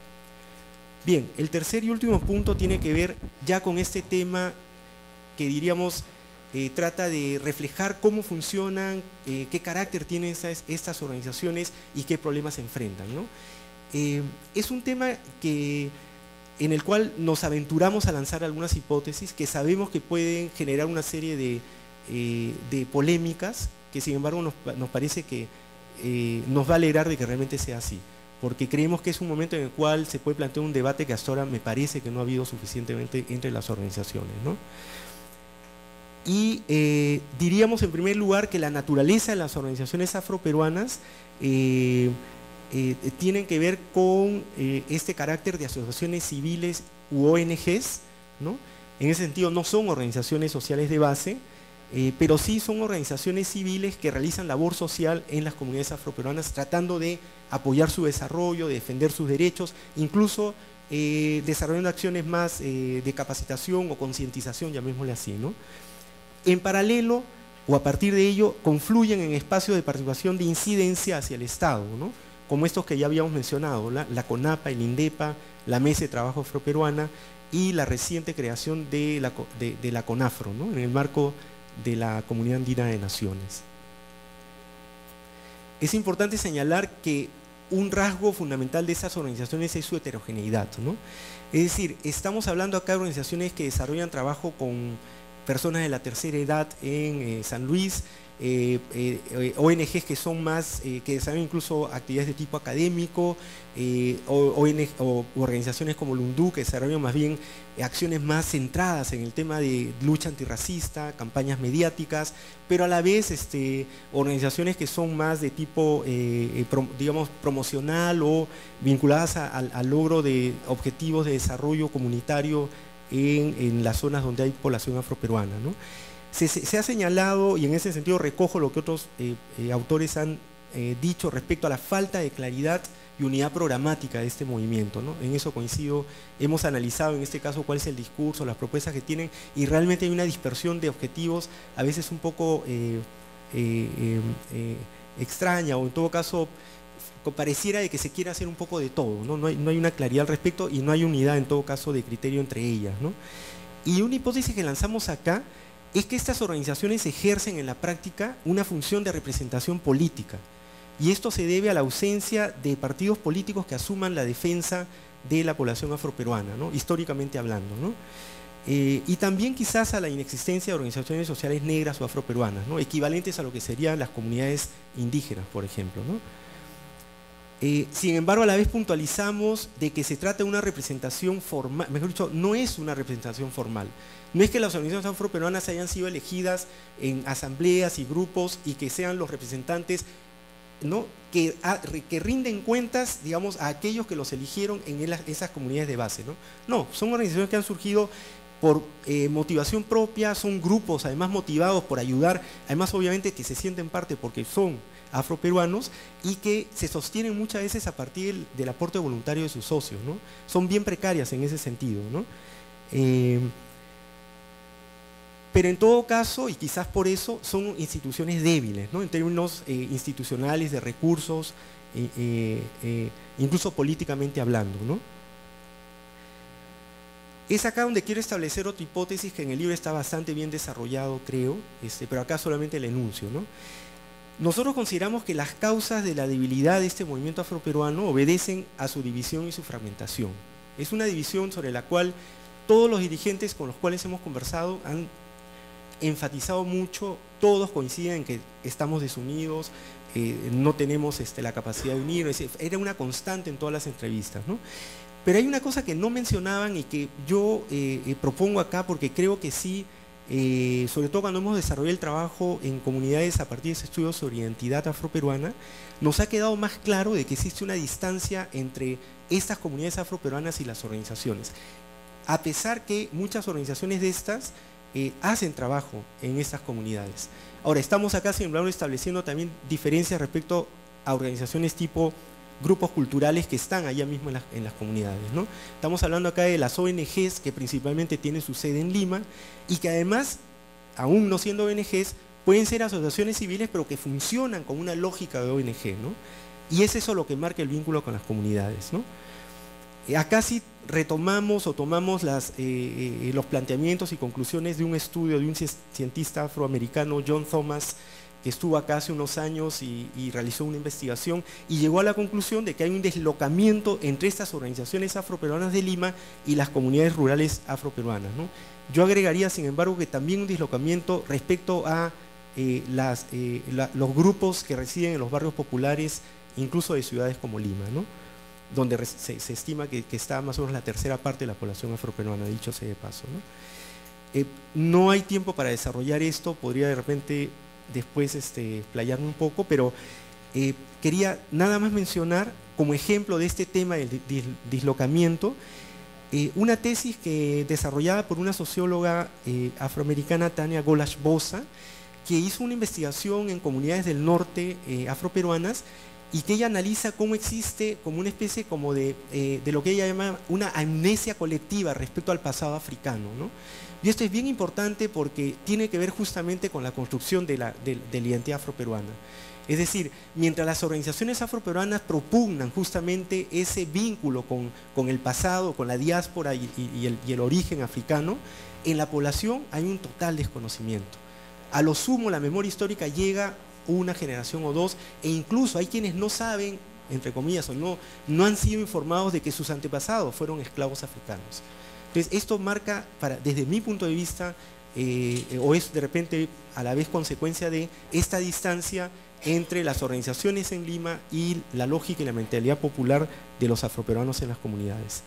Bien, el tercer y último punto tiene que ver ya con este tema que diríamos trata de reflejar cómo funcionan, qué carácter tienen estas organizaciones y qué problemas se enfrentan, ¿no? Es un tema en el cual nos aventuramos a lanzar algunas hipótesis que sabemos que pueden generar una serie de polémicas, que sin embargo nos parece que nos va a alegrar de que realmente sea así, porque creemos que es un momento en el cual se puede plantear un debate que hasta ahora me parece que no ha habido suficientemente entre las organizaciones, ¿no? Y diríamos en primer lugar que la naturaleza de las organizaciones afroperuanas tienen que ver con este carácter de asociaciones civiles u ONGs, ¿no? En ese sentido no son organizaciones sociales de base, pero sí son organizaciones civiles que realizan labor social en las comunidades afroperuanas, tratando de apoyar su desarrollo, de defender sus derechos, incluso desarrollando acciones más de capacitación o concientización, llamémosle así, ¿no? En paralelo, o a partir de ello, confluyen en espacios de participación de incidencia hacia el Estado, ¿no? Como estos que ya habíamos mencionado, la CONAPA, el INDEPA, la Mesa de Trabajo Afroperuana y la reciente creación de la CONAFRO, ¿no? En el marco de la Comunidad Andina de Naciones. Es importante señalar que un rasgo fundamental de esas organizaciones es su heterogeneidad, ¿no? Es decir, estamos hablando acá de organizaciones que desarrollan trabajo con personas de la tercera edad en San Luis, ONGs que son más, que desarrollan incluso actividades de tipo académico, o organizaciones como Lundu que desarrollan más bien acciones más centradas en el tema de lucha antirracista, campañas mediáticas, pero a la vez organizaciones que son más de tipo, digamos, promocional o vinculadas al logro de objetivos de desarrollo comunitario en las zonas donde hay población afroperuana, ¿no? Se ha señalado, y en ese sentido recojo lo que otros autores han dicho respecto a la falta de claridad y unidad programática de este movimiento, ¿no? En eso coincido. Hemos analizado en este caso cuál es el discurso, las propuestas que tienen, y realmente hay una dispersión de objetivos a veces un poco extraña, o en todo caso pareciera de que se quiere hacer un poco de todo, ¿no? No hay una claridad al respecto, y no hay unidad en todo caso de criterio entre ellas, ¿no? Y una hipótesis que lanzamos acá es que estas organizaciones ejercen en la práctica una función de representación política, y esto se debe a la ausencia de partidos políticos que asuman la defensa de la población afroperuana, ¿no? Históricamente hablando, ¿no? Y también quizás a la inexistencia de organizaciones sociales negras o afroperuanas, ¿no? Equivalentes a lo que serían las comunidades indígenas, por ejemplo, ¿no? Sin embargo, a la vez puntualizamos de que se trata de una representación formal, mejor dicho, no es una representación formal. No es que las organizaciones afroperuanas hayan sido elegidas en asambleas y grupos y que sean los representantes, ¿no?, que rinden cuentas, digamos, a aquellos que los eligieron en esas comunidades de base, ¿no? No, son organizaciones que han surgido por motivación propia, son grupos además motivados por ayudar, además obviamente que se sienten parte porque son afroperuanos y que se sostienen muchas veces a partir del aporte voluntario de sus socios, ¿no? Son bien precarias en ese sentido, ¿no? Pero en todo caso, y quizás por eso, son instituciones débiles, ¿no?, en términos institucionales, de recursos, incluso políticamente hablando, ¿no? Es acá donde quiero establecer otra hipótesis que en el libro está bastante bien desarrollado, creo, pero acá solamente el enuncio, ¿no? Nosotros consideramos que las causas de la debilidad de este movimiento afroperuano obedecen a su división y su fragmentación. Es una división sobre la cual todos los dirigentes con los cuales hemos conversado han enfatizado mucho, todos coinciden en que estamos desunidos, no tenemos la capacidad de unir, era una constante en todas las entrevistas, ¿no? Pero hay una cosa que no mencionaban y que yo propongo acá porque creo que sí, sobre todo cuando hemos desarrollado el trabajo en comunidades a partir de ese estudio sobre identidad afroperuana, nos ha quedado más claro de que existe una distancia entre estas comunidades afroperuanas y las organizaciones, a pesar que muchas organizaciones de estas hacen trabajo en estas comunidades. Ahora, estamos acá, sin embargo, estableciendo también diferencias respecto a organizaciones tipo grupos culturales que están allá mismo en las comunidades, ¿no? Estamos hablando acá de las ONGs que principalmente tienen su sede en Lima y que además, aún no siendo ONGs, pueden ser asociaciones civiles pero que funcionan con una lógica de ONG, ¿no? Y es eso lo que marca el vínculo con las comunidades, ¿no? Acá sí retomamos o tomamos los planteamientos y conclusiones de un estudio de un cientista afroamericano, John Thomas, que estuvo acá hace unos años y realizó una investigación y llegó a la conclusión de que hay un deslocamiento entre estas organizaciones afroperuanas de Lima y las comunidades rurales afroperuanas, ¿no? Yo agregaría, sin embargo, que también un deslocamiento respecto a los grupos que residen en los barrios populares, incluso de ciudades como Lima, ¿no?, donde se estima que está más o menos la tercera parte de la población afroperuana, dicho sea de paso, ¿no? No hay tiempo para desarrollar esto, podría de repente después explayarme un poco, pero quería nada más mencionar como ejemplo de este tema del dislocamiento una tesis desarrollada por una socióloga afroamericana, Tania Golash Bosa, que hizo una investigación en comunidades del norte afroperuanas y que ella analiza cómo existe como una especie como de lo que ella llama una amnesia colectiva respecto al pasado africano, ¿no? Y esto es bien importante porque tiene que ver justamente con la construcción de la identidad afroperuana. Es decir, mientras las organizaciones afroperuanas propugnan justamente ese vínculo con el pasado, con la diáspora y el origen africano, en la población hay un total desconocimiento. A lo sumo, la memoria histórica llega una generación o dos, e incluso hay quienes no saben, entre comillas, o no han sido informados de que sus antepasados fueron esclavos africanos. Entonces, esto marca, desde mi punto de vista, o es de repente a la vez consecuencia de esta distancia entre las organizaciones en Lima y la lógica y la mentalidad popular de los afroperuanos en las comunidades.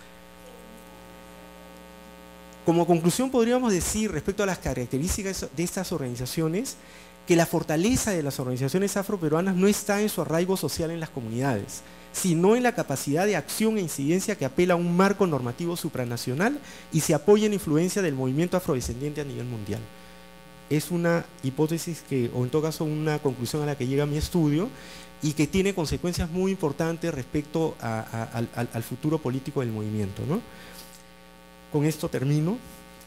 Como conclusión podríamos decir respecto a las características de estas organizaciones que la fortaleza de las organizaciones afroperuanas no está en su arraigo social en las comunidades, sino en la capacidad de acción e incidencia que apela a un marco normativo supranacional y se apoya en la influencia del movimiento afrodescendiente a nivel mundial. Es una hipótesis que, o en todo caso una conclusión a la que llega mi estudio y que tiene consecuencias muy importantes respecto al futuro político del movimiento, ¿no? Con esto termino.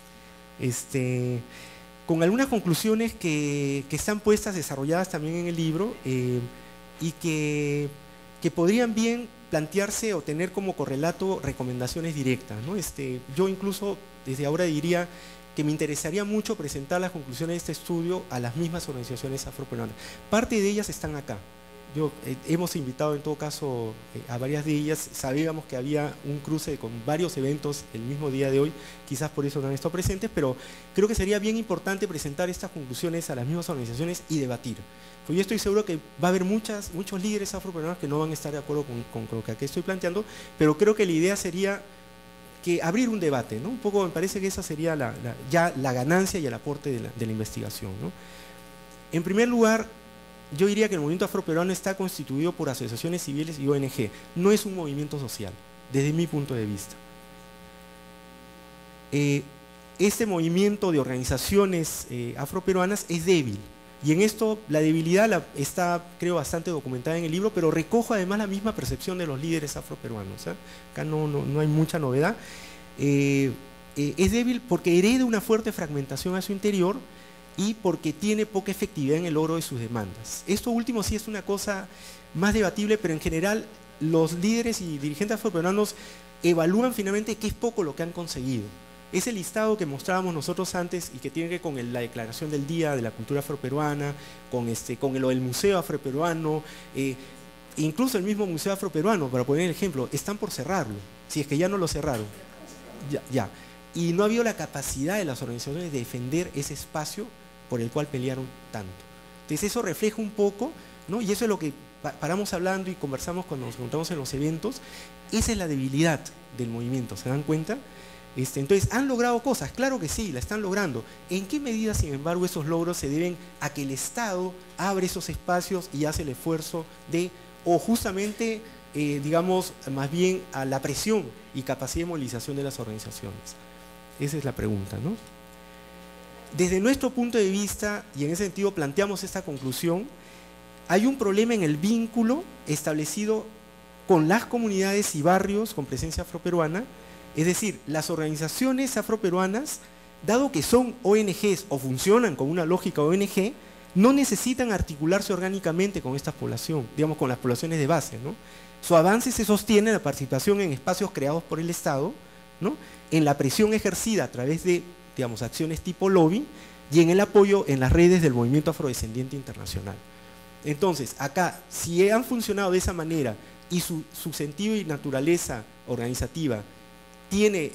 Con algunas conclusiones que están puestas, desarrolladas también en el libro y que podrían bien plantearse o tener como correlato recomendaciones directas, ¿no? Yo incluso desde ahora diría que me interesaría mucho presentar las conclusiones de este estudio a las mismas organizaciones afroperuanas. Parte de ellas están acá. Hemos invitado en todo caso a varias de ellas, sabíamos que había un cruce con varios eventos el mismo día de hoy, quizás por eso no han estado presentes, pero creo que sería bien importante presentar estas conclusiones a las mismas organizaciones y debatir. Pues yo estoy seguro que va a haber muchos líderes afroperuanos que no van a estar de acuerdo con lo que aquí estoy planteando, pero creo que la idea sería que abrir un debate, ¿no? Un poco me parece que esa sería ya la ganancia y el aporte de la investigación, ¿no? En primer lugar, yo diría que el movimiento afroperuano está constituido por asociaciones civiles y ONG, no es un movimiento social, desde mi punto de vista. Este movimiento de organizaciones afroperuanas es débil, y en esto la debilidad está, creo, bastante documentada en el libro, pero recojo además la misma percepción de los líderes afroperuanos, ¿eh? Acá no hay mucha novedad. Es débil porque hereda una fuerte fragmentación a su interior, y porque tiene poca efectividad en el logro de sus demandas. Esto último sí es una cosa más debatible, pero en general los líderes y dirigentes afroperuanos evalúan finalmente que es poco lo que han conseguido. Ese listado que mostrábamos nosotros antes y que tiene que ver con la declaración del Día de la Cultura Afroperuana, con lo del Museo Afroperuano, incluso el mismo Museo Afroperuano, para poner el ejemplo, están por cerrarlo, si es que ya no lo cerraron. Ya. Y no ha habido la capacidad de las organizaciones de defender ese espacio por el cual pelearon tanto. Entonces eso refleja un poco, ¿no? Y eso es lo que paramos hablando y conversamos cuando nos juntamos en los eventos. Esa es la debilidad del movimiento, ¿se dan cuenta? Entonces, ¿han logrado cosas? Claro que sí, la están logrando. ¿En qué medida, sin embargo, esos logros se deben a que el Estado abre esos espacios y hace el esfuerzo o justamente, digamos, más bien a la presión y capacidad de movilización de las organizaciones? Esa es la pregunta, ¿no? Desde nuestro punto de vista, y en ese sentido planteamos esta conclusión, hay un problema en el vínculo establecido con las comunidades y barrios con presencia afroperuana, es decir, las organizaciones afroperuanas, dado que son ONGs o funcionan con una lógica ONG, no necesitan articularse orgánicamente con esta población, digamos con las poblaciones de base, ¿no? Su avance se sostiene en la participación en espacios creados por el Estado, ¿no? En la presión ejercida a través de, digamos, acciones tipo lobby y en el apoyo en las redes del movimiento afrodescendiente internacional. Entonces, acá, si han funcionado de esa manera y su sentido y naturaleza organizativa tiene,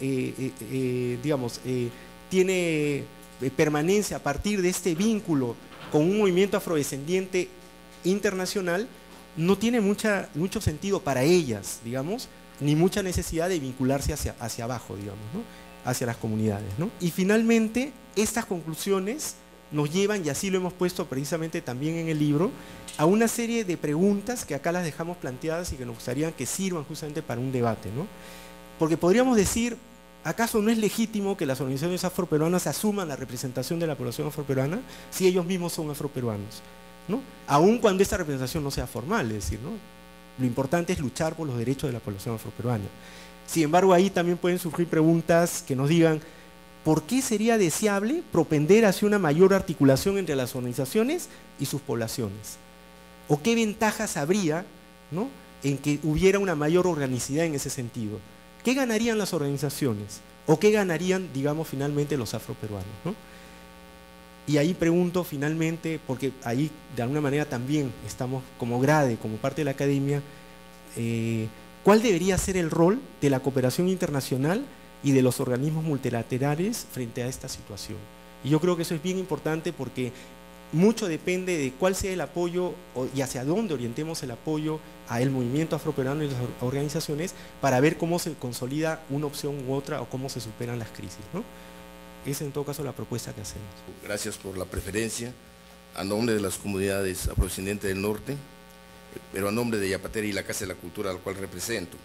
tiene permanencia a partir de este vínculo con un movimiento afrodescendiente internacional, no tiene mucho sentido para ellas, digamos, ni mucha necesidad de vincularse hacia abajo, digamos, ¿no? Hacia las comunidades, ¿no? Y finalmente, estas conclusiones nos llevan, y así lo hemos puesto precisamente también en el libro, a una serie de preguntas que acá las dejamos planteadas y que nos gustaría que sirvan justamente para un debate, ¿no? Porque podríamos decir, ¿acaso no es legítimo que las organizaciones afroperuanas asuman la representación de la población afroperuana si ellos mismos son afroperuanos, ¿no? Aun cuando esta representación no sea formal, es decir, ¿no? Lo importante es luchar por los derechos de la población afroperuana. Sin embargo, ahí también pueden surgir preguntas que nos digan, ¿por qué sería deseable propender hacia una mayor articulación entre las organizaciones y sus poblaciones? ¿O qué ventajas habría, ¿no?, en que hubiera una mayor organicidad en ese sentido? ¿Qué ganarían las organizaciones? ¿O qué ganarían, digamos, finalmente los afroperuanos, ¿no? Y ahí pregunto finalmente, porque ahí de alguna manera también estamos como grade, como parte de la academia, ¿cuál debería ser el rol de la cooperación internacional y de los organismos multilaterales frente a esta situación? Y yo creo que eso es bien importante porque mucho depende de cuál sea el apoyo y hacia dónde orientemos el apoyo al movimiento afroperuano y las organizaciones para ver cómo se consolida una opción u otra o cómo se superan las crisis, ¿no? Esa es en todo caso la propuesta que hacemos. Gracias por la preferencia. A nombre de las comunidades afrodescendientes del norte, pero a nombre de Yapatera y la Casa de la Cultura, al cual represento.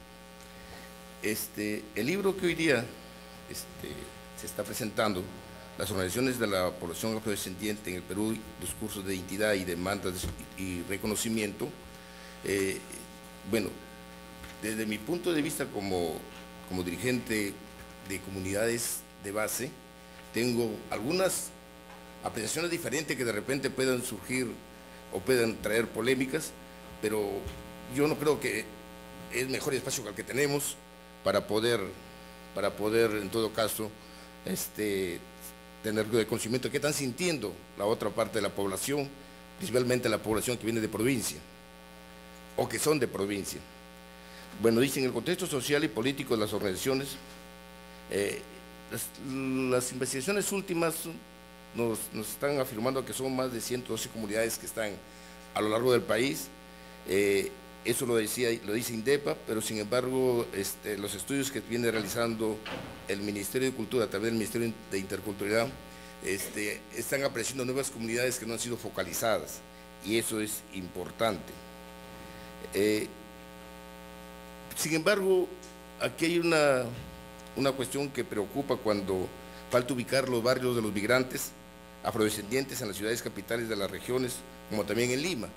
El libro que hoy día se está presentando, las organizaciones de la población afrodescendiente en el Perú, discursos de identidad y demandas y reconocimiento, bueno, desde mi punto de vista como dirigente de comunidades de base, tengo algunas apreciaciones diferentes que de repente puedan surgir o puedan traer polémicas, pero yo no creo que es mejor espacio que el que tenemos para poder en todo caso tener conocimiento de qué están sintiendo la otra parte de la población, principalmente la población que viene de provincia o que son de provincia. Bueno, dicen, en el contexto social y político de las organizaciones, las investigaciones últimas nos están afirmando que son más de 112 comunidades que están a lo largo del país. Eso lo dice INDEPA, pero sin embargo los estudios que viene realizando el Ministerio de Cultura a través del Ministerio de Interculturalidad están apreciando nuevas comunidades que no han sido focalizadas, y eso es importante. Sin embargo, aquí hay una cuestión que preocupa cuando falta ubicar los barrios de los migrantes afrodescendientes en las ciudades capitales de las regiones, como también en Lima.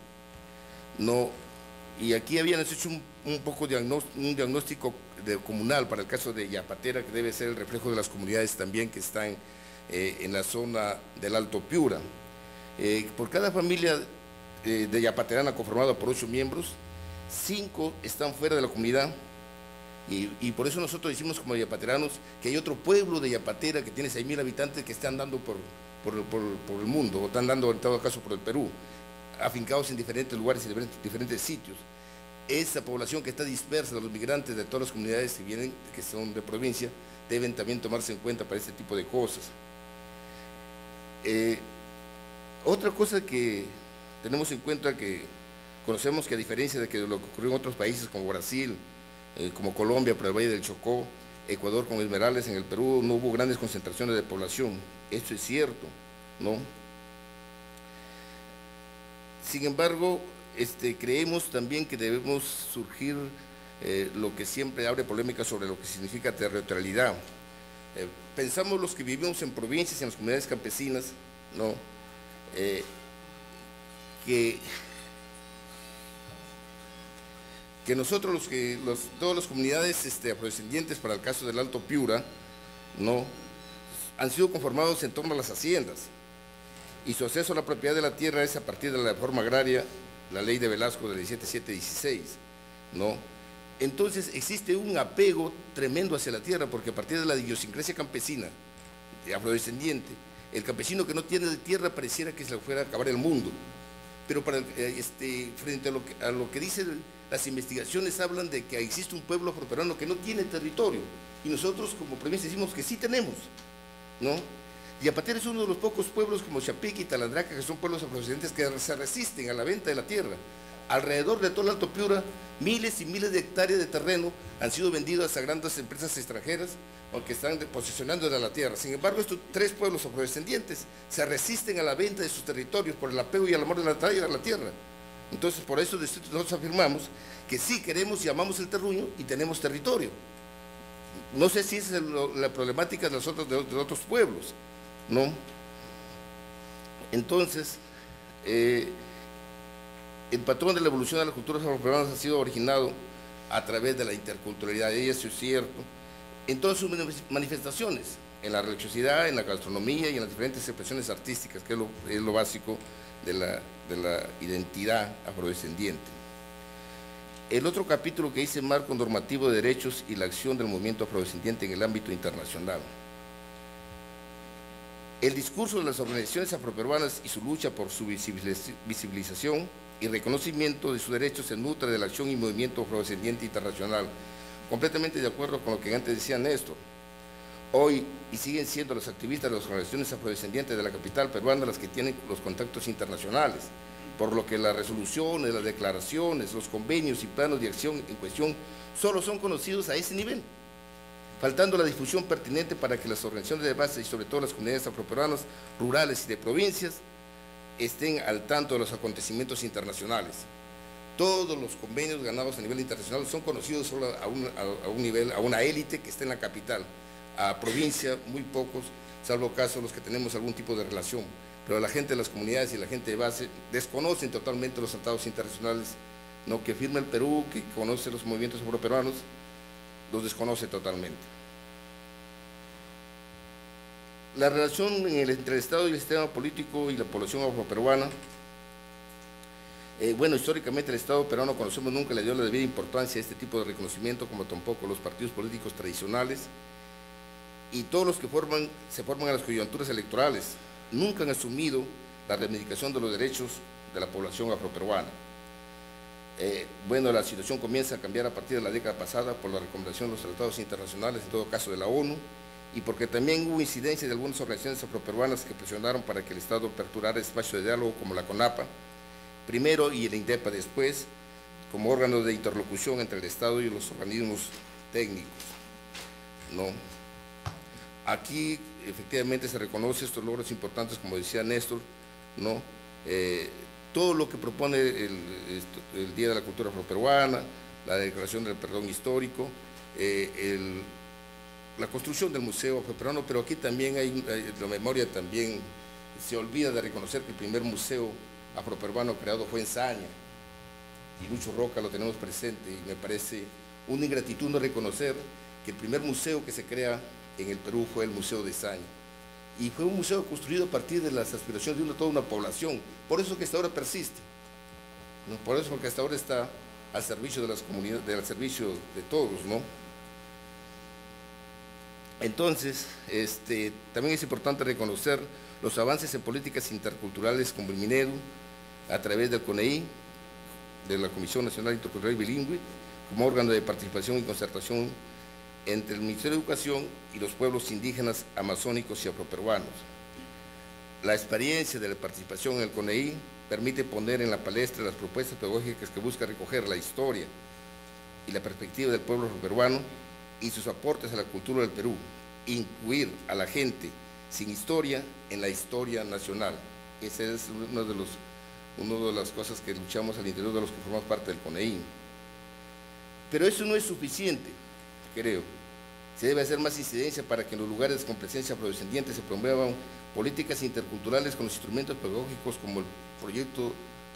Y aquí habían hecho un poco un diagnóstico comunal para el caso de Yapatera, que debe ser el reflejo de las comunidades también que están en la zona del Alto Piura. Por cada familia de yapaterana conformada por 8 miembros, 5 están fuera de la comunidad, y por eso nosotros decimos como yapateranos que hay otro pueblo de Yapatera que tiene 6.000 habitantes que están andando por el mundo, o están andando en todo caso por el Perú, afincados en diferentes lugares y diferentes sitios. Esa población que está dispersa, los migrantes de todas las comunidades que vienen, que son de provincia, deben también tomarse en cuenta para este tipo de cosas. Otra cosa que tenemos en cuenta, que conocemos que a diferencia de lo que ocurrió en otros países como Brasil, como Colombia por el Valle del Chocó, Ecuador con Esmeraldas, en el Perú no hubo grandes concentraciones de población. Esto es cierto, ¿no? Sin embargo, creemos también que debemos surgir lo que siempre abre polémica sobre lo que significa territorialidad. Pensamos los que vivimos en provincias y en las comunidades campesinas, ¿no? Que nosotros, todas las comunidades afrodescendientes, para el caso del Alto Piura, ¿no?, han sido conformados en torno a las haciendas, y su acceso a la propiedad de la tierra es a partir de la reforma agraria, la ley de Velasco del 1716, ¿no? Entonces existe un apego tremendo hacia la tierra, porque a partir de la idiosincrasia campesina, afrodescendiente, el campesino que no tiene de tierra pareciera que se le fuera a acabar el mundo. Pero frente a lo que dicen las investigaciones, hablan de que existe un pueblo afroperuano que no tiene territorio, y nosotros como provincia decimos que sí tenemos, ¿no? Yapatera es uno de los pocos pueblos como Chapiqui y Talandraca, que son pueblos afrodescendientes que se resisten a la venta de la tierra. Alrededor de todo el Alto Piura, miles y miles de hectáreas de terreno han sido vendidas a grandes empresas extranjeras o que están posesionando de la tierra. Sin embargo, estos 3 pueblos afrodescendientes se resisten a la venta de sus territorios por el apego y el amor de la tierra. Entonces, por eso nosotros afirmamos que sí queremos y amamos el terruño y tenemos territorio. No sé si esa es la problemática de los otros pueblos, ¿no? Entonces, el patrón de la evolución de las culturas afroperuanas ha sido originado a través de la interculturalidad, y eso es cierto, en todas sus manifestaciones, en la religiosidad, en la gastronomía y en las diferentes expresiones artísticas, que es lo básico de la identidad afrodescendiente. El otro capítulo que dice marco normativo de derechos y la acción del movimiento afrodescendiente en el ámbito internacional. El discurso de las organizaciones afroperuanas y su lucha por su visibilización y reconocimiento de sus derechos se nutre de la acción y movimiento afrodescendiente internacional. Completamente de acuerdo con lo que antes decía Néstor. Hoy, y siguen siendo los activistas de las organizaciones afrodescendientes de la capital peruana las que tienen los contactos internacionales, por lo que las resoluciones, las declaraciones, los convenios y planos de acción en cuestión solo son conocidos a ese nivel, faltando la difusión pertinente para que las organizaciones de base y sobre todo las comunidades afroperuanas rurales y de provincias estén al tanto de los acontecimientos internacionales. Todos los convenios ganados a nivel internacional son conocidos solo a un nivel, a una élite que está en la capital. A provincia, muy pocos, salvo caso los que tenemos algún tipo de relación, pero la gente de las comunidades y la gente de base desconocen totalmente los tratados internacionales, ¿no?, que firma el Perú, que conoce los movimientos afroperuanos, los desconoce totalmente. La relación entre el Estado y el sistema político y la población afroperuana, bueno, históricamente el Estado peruano, conocemos, nunca le dio la debida importancia a este tipo de reconocimiento, como tampoco los partidos políticos tradicionales, y todos los que se forman en las coyunturas electorales nunca han asumido la reivindicación de los derechos de la población afroperuana. Bueno, la situación comienza a cambiar a partir de la década pasada por la recomendación de los tratados internacionales, en todo caso de la ONU, y porque también hubo incidencia de algunas organizaciones afroperuanas que presionaron para que el Estado aperturara espacios de diálogo como la CONAPA, primero, y el INDEPA después, como órgano de interlocución entre el Estado y los organismos técnicos, ¿no? Aquí efectivamente se reconoce estos logros importantes, como decía Néstor, ¿no? Todo lo que propone el Día de la Cultura Afroperuana, la Declaración del Perdón Histórico, la construcción del Museo Afroperuano, pero aquí también hay la memoria, también se olvida de reconocer que el primer museo afroperuano creado fue en Saña, y Lucho Roca lo tenemos presente, y me parece una ingratitud no reconocer que el primer museo que se crea en el Perú fue el Museo de Saña, y fue un museo construido a partir de las aspiraciones de toda una población, por eso que hasta ahora persiste, ¿no? Por eso que hasta ahora está al servicio de las comunidades, al servicio de todos, ¿no? Entonces, también es importante reconocer los avances en políticas interculturales como el Minedu, a través del CONEI, de la Comisión Nacional Intercultural y Bilingüe, como órgano de participación y concertación entre el Ministerio de Educación y los pueblos indígenas, amazónicos y afroperuanos. La experiencia de la participación en el CONEI permite poner en la palestra las propuestas pedagógicas que buscan recoger la historia y la perspectiva del pueblo afroperuano y sus aportes a la cultura del Perú, incluir a la gente sin historia en la historia nacional. Esa es una de las cosas que luchamos al interior de los que formamos parte del CONEI. Pero eso no es suficiente, creo. Se debe hacer más incidencia para que en los lugares con presencia afrodescendiente se promuevan políticas interculturales con los instrumentos pedagógicos como el proyecto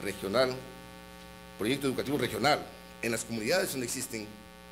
educativo regional, en las comunidades donde existen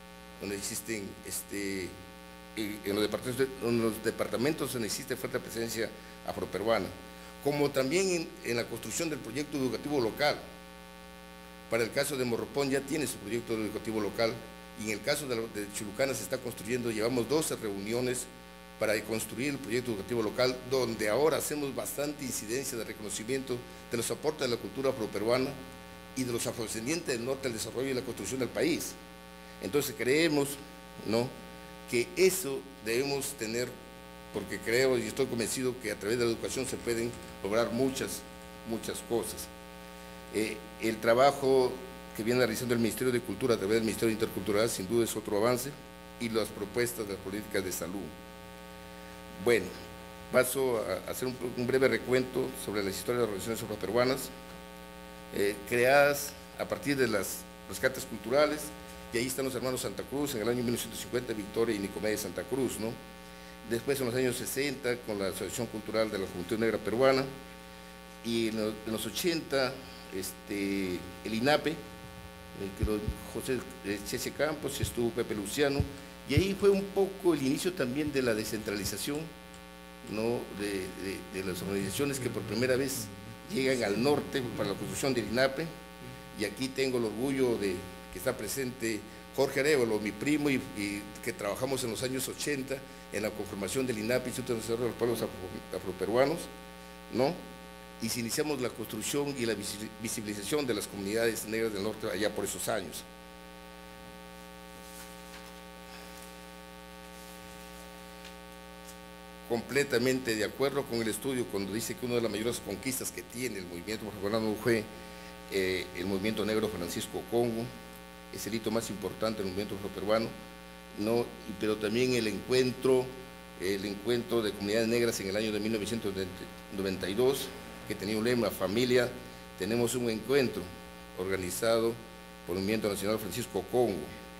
en los departamentos donde existe fuerte presencia afroperuana, como también en la construcción del proyecto educativo local. Para el caso de Morropón ya tiene su proyecto educativo local, y en el caso de Chulucana se está construyendo, llevamos 12 reuniones para construir el proyecto educativo local, donde ahora hacemos bastante incidencia de reconocimiento de los aportes de la cultura afroperuana y de los afrodescendientes del norte al desarrollo y la construcción del país. Entonces creemos, ¿no?, que eso debemos tener, porque creo y estoy convencido que a través de la educación se pueden lograr muchas cosas. El trabajo que viene realizando el Ministerio de Cultura a través del Ministerio Intercultural sin duda es otro avance, y las propuestas de las políticas de salud. Bueno, paso a hacer un breve recuento sobre la historia de las organizaciones afroperuanas, creadas a partir de las rescates culturales, y ahí están los hermanos Santa Cruz en el año 1950, Victoria y Nicomedia Santa Cruz, ¿no? Después en los años 60 con la Asociación Cultural de la Juventud Negra Peruana, y en los 80 el INAPE, que José Chese Campos, y estuvo Pepe Luciano, y ahí fue un poco el inicio también de la descentralización, ¿no?, de las organizaciones que por primera vez llegan al norte para la construcción del INAPE, y aquí tengo el orgullo de que está presente Jorge Arevalo, mi primo, y que trabajamos en los años 80 en la conformación del INAPE, Instituto de Desarrollo de los Pueblos Afroperuanos, ¿no? Y si iniciamos la construcción y la visibilización de las comunidades negras del norte allá por esos años. completamente de acuerdo con el estudio cuando dice que una de las mayores conquistas que tiene el movimiento afroperuano fue el movimiento negro Francisco Congo, es el hito más importante del movimiento afroperuano, ¿no? Pero también el encuentro de comunidades negras en el año de 1992, que tenía un lema, familia, tenemos un encuentro organizado por el Movimiento Nacional Francisco Congo.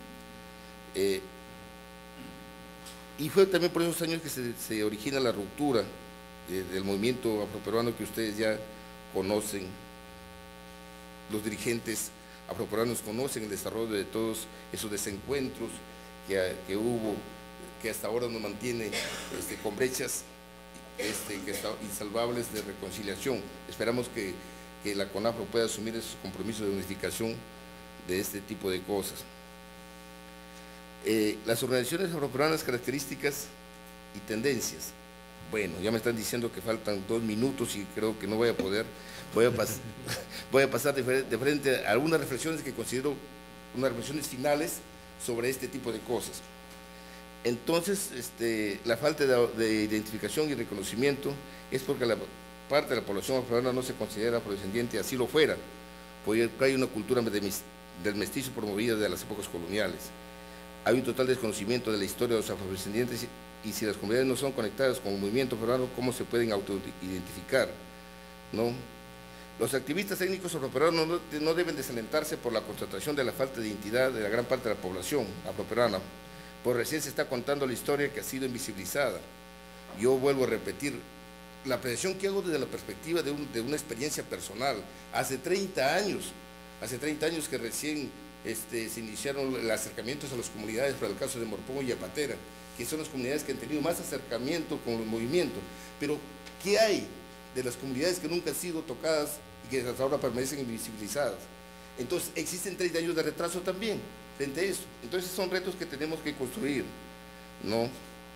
Y fue también por esos años que se origina la ruptura del movimiento afroperuano que ustedes ya conocen. Los dirigentes afroperuanos conocen el desarrollo de todos esos desencuentros que hubo, que hasta ahora nos mantiene con brechas insalvables de reconciliación. Esperamos que la CONAFRO pueda asumir esos compromisos de unificación de este tipo de cosas. Las organizaciones afroperuanas, características y tendencias. Bueno, ya me están diciendo que faltan 2 minutos y creo que no voy a poder. Voy a pasar de frente a algunas reflexiones que considero unas reflexiones finales sobre este tipo de cosas. Entonces, la falta de identificación y reconocimiento es porque la parte de la población afroperuana no se considera afrodescendiente, así lo fuera, porque hay una cultura del mestizo promovida de las épocas coloniales. Hay un total desconocimiento de la historia de los afrodescendientes y si las comunidades no son conectadas con el movimiento peruano, ¿cómo se pueden autoidentificar? ¿No? Los activistas étnicos afroperuanos no deben desalentarse por la constatación de la falta de identidad de la gran parte de la población afroperuana, pues recién se está contando la historia que ha sido invisibilizada. Yo vuelvo a repetir, la apreciación que hago desde la perspectiva de una experiencia personal, hace 30 años que recién se iniciaron los acercamientos a las comunidades para el caso de Morpón y Yapatera, que son las comunidades que han tenido más acercamiento con el movimiento. Pero, ¿qué hay de las comunidades que nunca han sido tocadas y que hasta ahora permanecen invisibilizadas? Entonces, existen 30 años de retraso también frente a eso. Entonces, son retos que tenemos que construir, ¿no?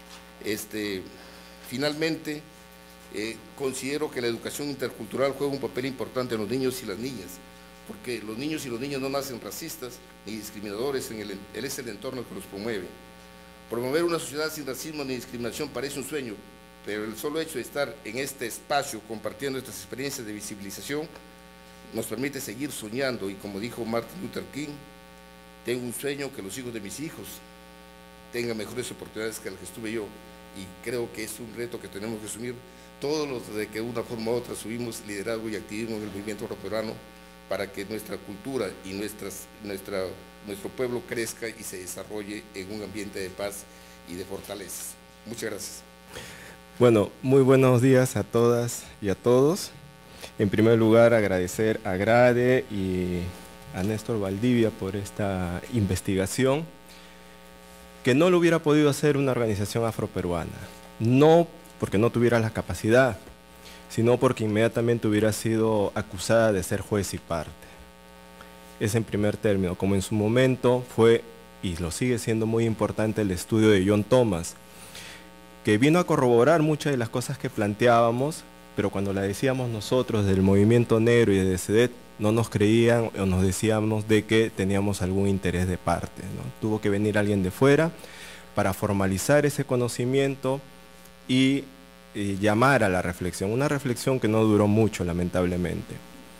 Finalmente, considero que la educación intercultural juega un papel importante en los niños y las niñas, porque los niños y los niños no nacen racistas ni discriminadores, él es el entorno que los promueve. Promover una sociedad sin racismo ni discriminación parece un sueño, pero el solo hecho de estar en este espacio compartiendo estas experiencias de visibilización nos permite seguir soñando y como dijo Martin Luther King, tengo un sueño que los hijos de mis hijos tengan mejores oportunidades que las que estuve yo y creo que es un reto que tenemos que asumir todos los de que de una forma u otra subimos liderazgo y activismo en el movimiento afroperuano para que nuestra cultura y nuestro pueblo crezca y se desarrolle en un ambiente de paz y de fortaleza. Muchas gracias. Bueno, muy buenos días a todas y a todos. En primer lugar, agradecer a Grade y a Néstor Valdivia por esta investigación, que no lo hubiera podido hacer una organización afroperuana, no porque no tuviera la capacidad, sino porque inmediatamente hubiera sido acusada de ser juez y parte. Es en primer término, como en su momento fue, y lo sigue siendo muy importante, el estudio de John Thomas, que vino a corroborar muchas de las cosas que planteábamos, pero cuando la decíamos nosotros del movimiento negro y de CEDET, no nos creían o nos decíamos de que teníamos algún interés de parte, ¿no? Tuvo que venir alguien de fuera para formalizar ese conocimiento y llamar a la reflexión, una reflexión que no duró mucho, lamentablemente.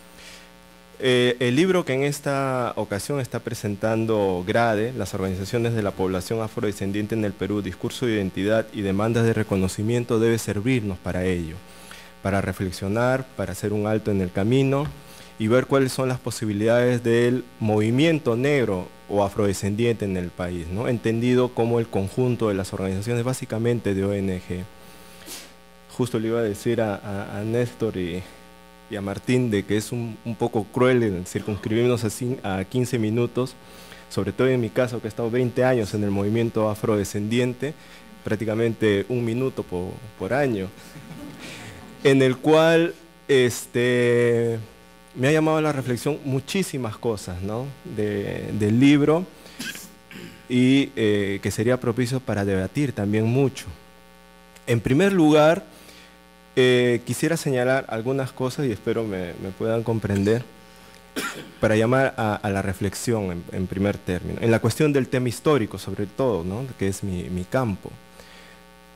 El libro que en esta ocasión está presentando Grade, Las organizaciones de la población afrodescendiente en el Perú, discurso de identidad y demandas de reconocimiento, debe servirnos para ello, para reflexionar, para hacer un alto en el camino y ver cuáles son las posibilidades del movimiento negro o afrodescendiente en el país, ¿no? Entendido como el conjunto de las organizaciones básicamente de ONG. Justo le iba a decir a Néstor y a Martín de que es un poco cruel en circunscribirnos así a 15 minutos, sobre todo en mi caso que he estado 20 años en el movimiento afrodescendiente, prácticamente 1 minuto por año, en el cual me ha llamado a la reflexión muchísimas cosas, ¿no? del libro y que sería propicio para debatir también mucho. En primer lugar, quisiera señalar algunas cosas y espero me puedan comprender para llamar a la reflexión en primer término. En la cuestión del tema histórico, sobre todo, ¿no? Que es mi campo.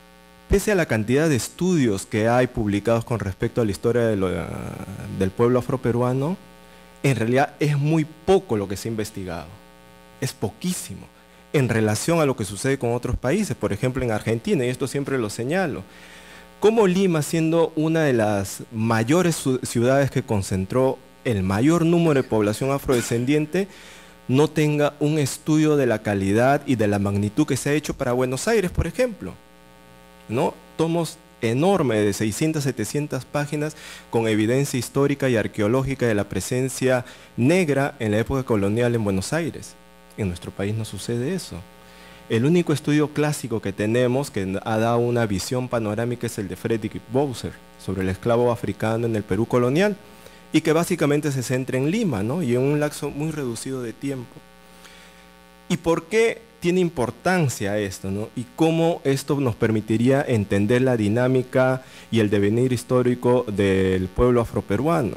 pese a la cantidad de estudios que hay publicados con respecto a la historia del pueblo afroperuano, en realidad es muy poco lo que se ha investigado. Es poquísimo en relación a lo que sucede con otros países, por ejemplo en Argentina, y esto siempre lo señalo. Como Lima, siendo una de las mayores ciudades que concentró el mayor número de población afrodescendiente, no tenga un estudio de la calidad y de la magnitud que se ha hecho para Buenos Aires, por ejemplo, ¿no? Tomos enormes de 600, 700 páginas con evidencia histórica y arqueológica de la presencia negra en la época colonial en Buenos Aires. En nuestro país no sucede eso. El único estudio clásico que tenemos que ha dado una visión panorámica es el de Frederick Bowser sobre el esclavo africano en el Perú colonial, y que básicamente se centra en Lima, ¿no? Y en un lapso muy reducido de tiempo. ¿Y por qué tiene importancia esto, ¿no? Y cómo esto nos permitiría entender la dinámica y el devenir histórico del pueblo afroperuano?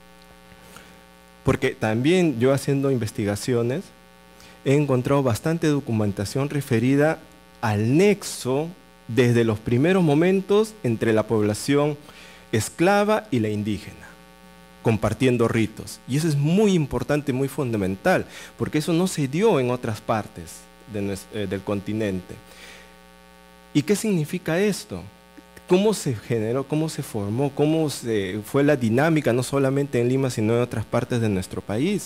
Porque también yo, haciendo investigaciones, he encontrado bastante documentación referida al nexo desde los primeros momentos entre la población esclava y la indígena, compartiendo ritos. Y eso es muy importante, muy fundamental, porque eso no se dio en otras partes del continente. ¿Y qué significa esto? ¿Cómo se generó, cómo se formó, cómo fue la dinámica, no solamente en Lima, sino en otras partes de nuestro país?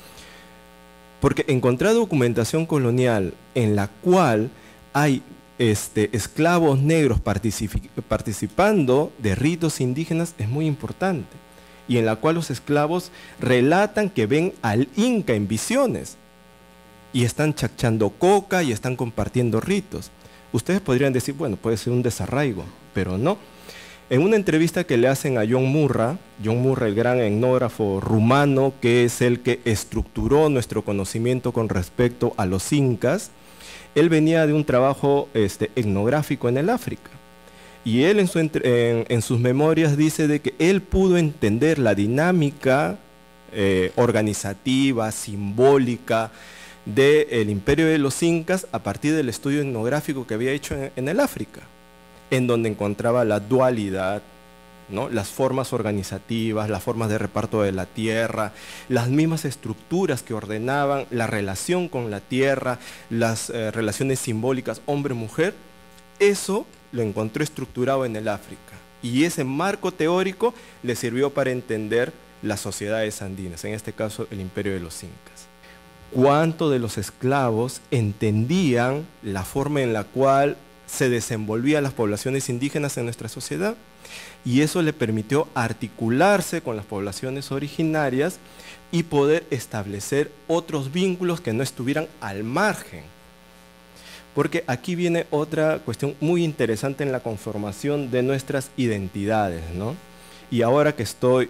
Porque encontrar documentación colonial en la cual hay esclavos negros participando de ritos indígenas es muy importante, y en la cual los esclavos relatan que ven al Inca en visiones y están chachando coca y están compartiendo ritos. Ustedes podrían decir, bueno, puede ser un desarraigo, pero no. En una entrevista que le hacen a John Murray, el gran etnógrafo rumano, que es el que estructuró nuestro conocimiento con respecto a los incas, él venía de un trabajo etnográfico en el África. Y él en sus memorias dice de que él pudo entender la dinámica organizativa, simbólica del imperio de los incas a partir del estudio etnográfico que había hecho en el África, en donde encontraba la dualidad, ¿no? Las formas organizativas, las formas de reparto de la tierra, las mismas estructuras que ordenaban la relación con la tierra, las relaciones simbólicas hombre-mujer. Eso lo encontró estructurado en el África, y ese marco teórico le sirvió para entender las sociedades andinas, en este caso el imperio de los incas. ¿Cuánto de los esclavos entendían la forma en la cual se desenvolvían las poblaciones indígenas en nuestra sociedad? Y eso le permitió articularse con las poblaciones originarias y poder establecer otros vínculos que no estuvieran al margen. Porque aquí viene otra cuestión muy interesante en la conformación de nuestras identidades, ¿no? Y ahora que estoy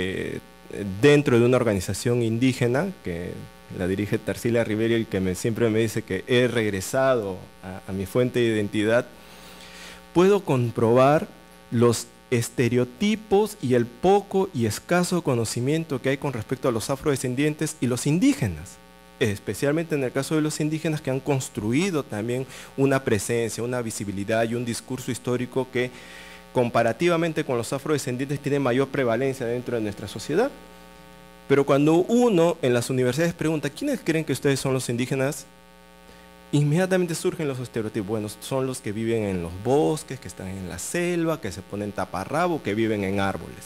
dentro de una organización indígena, que la dirige Tarsila Rivera, y que siempre me dice que he regresado a mi fuente de identidad, puedo comprobar los estereotipos y el poco y escaso conocimiento que hay con respecto a los afrodescendientes y los indígenas, especialmente en el caso de los indígenas, que han construido también una presencia, una visibilidad y un discurso histórico que comparativamente con los afrodescendientes tiene mayor prevalencia dentro de nuestra sociedad. Pero cuando uno en las universidades pregunta, ¿quiénes creen que ustedes son los indígenas?, inmediatamente surgen los estereotipos. Bueno, son los que viven en los bosques, que están en la selva, que se ponen taparrabo, que viven en árboles.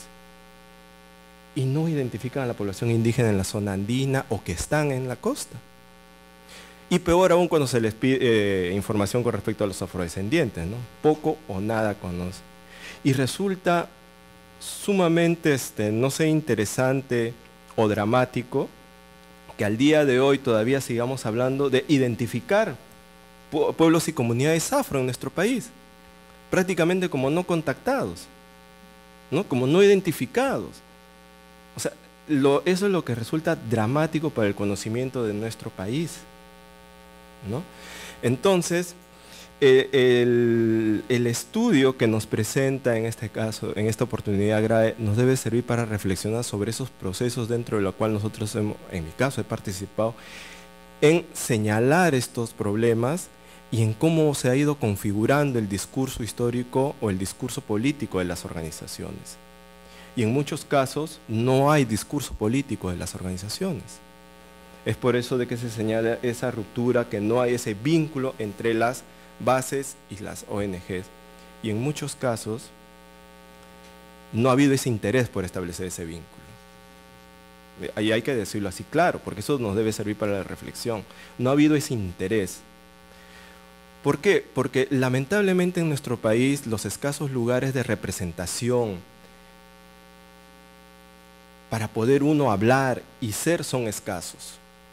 Y no identifican a la población indígena en la zona andina o que están en la costa. Y peor aún cuando se les pide información con respecto a los afrodescendientes, ¿no? Poco o nada conocen. Y resulta sumamente, no sé, interesante o dramático que al día de hoy todavía sigamos hablando de identificar pueblos y comunidades afro en nuestro país, prácticamente como no contactados, ¿no? Como no identificados. O sea, eso es lo que resulta dramático para el conocimiento de nuestro país, ¿no? Entonces, el estudio que nos presenta en este caso, en esta oportunidad, Grade, nos debe servir para reflexionar sobre esos procesos dentro de los cuales nosotros, en mi caso, he participado en señalar estos problemas y en cómo se ha ido configurando el discurso histórico o el discurso político de las organizaciones. Y en muchos casos no hay discurso político de las organizaciones. Es por eso de que se señala esa ruptura, que no hay ese vínculo entre las bases y las ONGs. Y en muchos casos no ha habido ese interés por establecer ese vínculo. Ahí hay que decirlo así claro, porque eso nos debe servir para la reflexión. No ha habido ese interés. ¿Por qué? Porque lamentablemente en nuestro país los escasos lugares de representación para poder uno hablar y ser son escasos.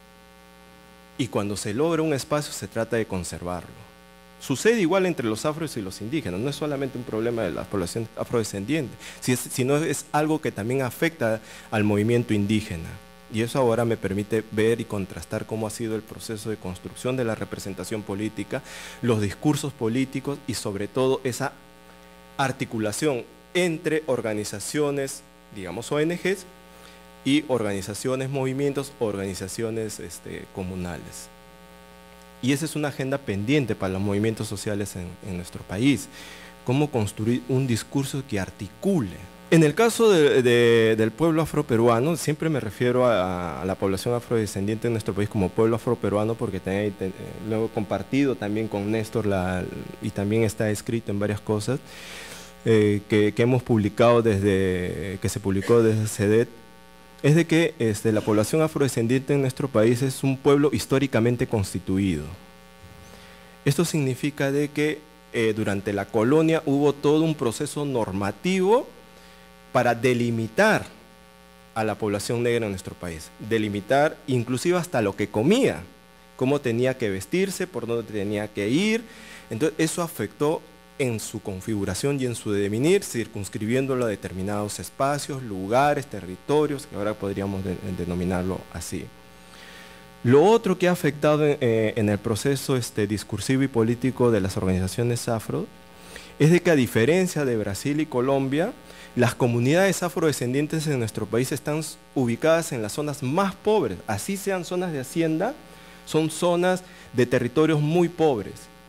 Y cuando se logra un espacio se trata de conservarlo. Sucede igual entre los afros y los indígenas, no es solamente un problema de la población afrodescendiente, sino es algo que también afecta al movimiento indígena. Y eso ahora me permite ver y contrastar cómo ha sido el proceso de construcción de la representación política, los discursos políticos y sobre todo esa articulación entre organizaciones, digamos ONGs, y organizaciones, movimientos, organizaciones comunales. Y esa es una agenda pendiente para los movimientos sociales en nuestro país. Cómo construir un discurso que articule. En el caso del pueblo afroperuano, siempre me refiero a la población afrodescendiente en nuestro país como pueblo afroperuano, porque lo he compartido también con Néstor y también está escrito en varias cosas que hemos publicado desde que se publicó desde CEDET. Es de que la población afrodescendiente en nuestro país es un pueblo históricamente constituido. Esto significa de que durante la colonia hubo todo un proceso normativo para delimitar a la población negra en nuestro país. Delimitar inclusive hasta lo que comía, cómo tenía que vestirse, por dónde tenía que ir. Entonces eso afectó en su configuración y en su devenir, circunscribiéndolo a determinados espacios, lugares, territorios, que ahora podríamos denominarlo así. Lo otro que ha afectado en el proceso discursivo y político de las organizaciones afro es de que, a diferencia de Brasil y Colombia, las comunidades afrodescendientes en nuestro país están ubicadas en las zonas más pobres, así sean zonas de hacienda, son zonas de territorios muy pobres.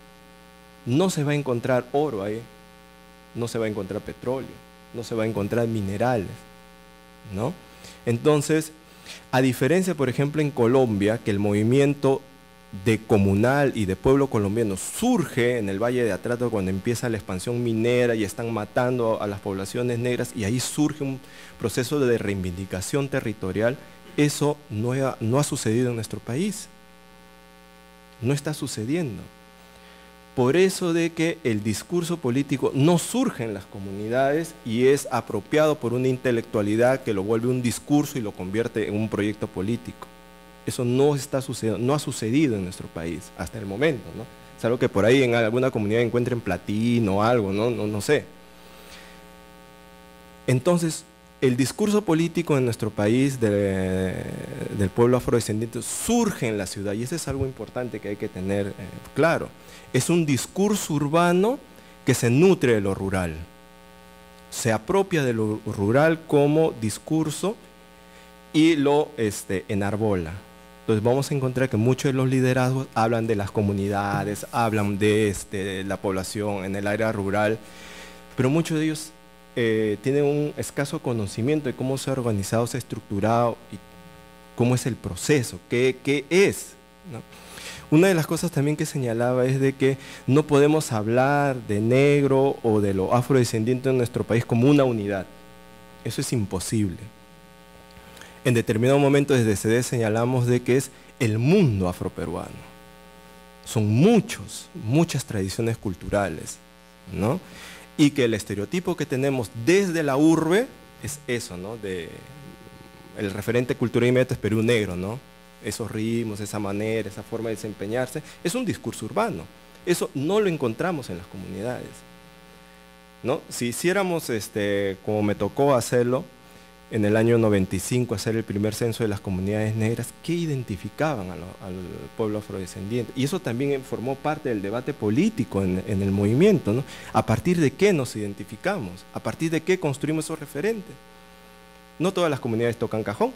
No se va a encontrar oro ahí, no se va a encontrar petróleo, no se va a encontrar minerales, ¿no? Entonces, a diferencia, por ejemplo, en Colombia, que el movimiento de comunal y de pueblo colombiano surge en el Valle de Atrato cuando empieza la expansión minera y están matando a las poblaciones negras, y ahí surge un proceso de reivindicación territorial, eso no ha sucedido en nuestro país, no está sucediendo. Por eso de que el discurso político no surge en las comunidades y es apropiado por una intelectualidad que lo vuelve un discurso y lo convierte en un proyecto político. Eso no está sucediendo, no ha sucedido en nuestro país hasta el momento, ¿no? Es algo que por ahí en alguna comunidad encuentren platino o algo, no sé. Entonces, el discurso político en nuestro país del pueblo afrodescendiente surge en la ciudad, y eso es algo importante que hay que tener claro. Es un discurso urbano que se nutre de lo rural, se apropia de lo rural como discurso y lo enarbola. Entonces vamos a encontrar que muchos de los liderazgos hablan de las comunidades, hablan de la población en el área rural, pero muchos de ellos tienen un escaso conocimiento de cómo se ha organizado, se ha estructurado y cómo es el proceso, qué es, ¿no? Una de las cosas también que señalaba es de que no podemos hablar de negro o de lo afrodescendiente en nuestro país como una unidad. Eso es imposible. En determinado momento desde CD señalamos de que es el mundo afroperuano. Son muchas tradiciones culturales, ¿no? Y que el estereotipo que tenemos desde la urbe es eso, ¿no? El referente cultural inmediato es Perú negro, ¿no? Esos ritmos, esa manera, esa forma de desempeñarse, es un discurso urbano. Eso no lo encontramos en las comunidades, ¿no? Si hiciéramos, como me tocó hacerlo, en el año 95, hacer el primer censo de las comunidades negras, ¿qué identificaban al pueblo afrodescendiente? Y eso también formó parte del debate político en el movimiento, ¿no? ¿A partir de qué nos identificamos? ¿A partir de qué construimos esos referentes? No todas las comunidades tocan cajón.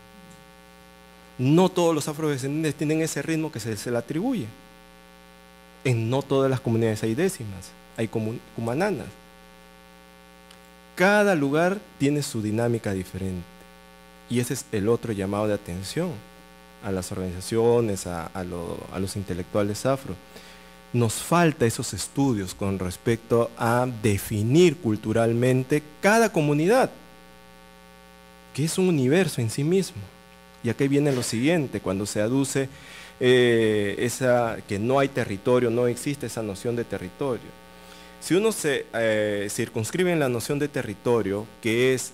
No todos los afrodescendientes tienen ese ritmo que se le atribuye. en no todas las comunidades hay décimas, hay cumananas. Cada lugar tiene su dinámica diferente. Y ese es el otro llamado de atención a las organizaciones, a los intelectuales afro. Nos falta esos estudios con respecto a definir culturalmente cada comunidad, que es un universo en sí mismo. Y aquí viene lo siguiente, cuando se aduce que no hay territorio, no existe esa noción de territorio. Si uno se circunscribe en la noción de territorio, que es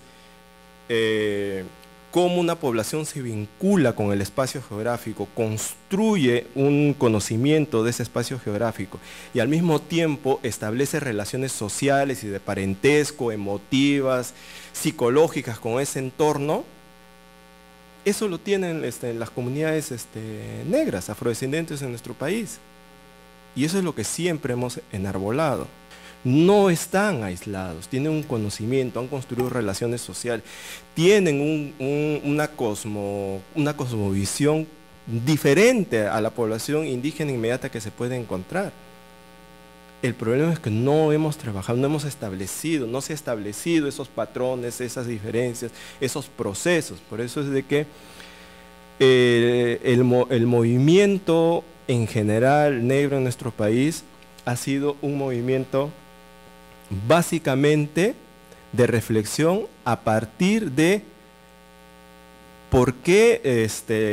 cómo una población se vincula con el espacio geográfico, construye un conocimiento de ese espacio geográfico y al mismo tiempo establece relaciones sociales y de parentesco, emotivas, psicológicas con ese entorno, eso lo tienen las comunidades negras, afrodescendientes en nuestro país. Y eso es lo que siempre hemos enarbolado. No están aislados, tienen un conocimiento, han construido relaciones sociales, tienen una cosmovisión diferente a la población indígena inmediata que se puede encontrar. El problema es que no hemos trabajado, no hemos establecido, no se han establecido esos patrones, esas diferencias, esos procesos. Por eso es de que el movimiento en general negro en nuestro país ha sido un movimiento básicamente de reflexión a partir de por qué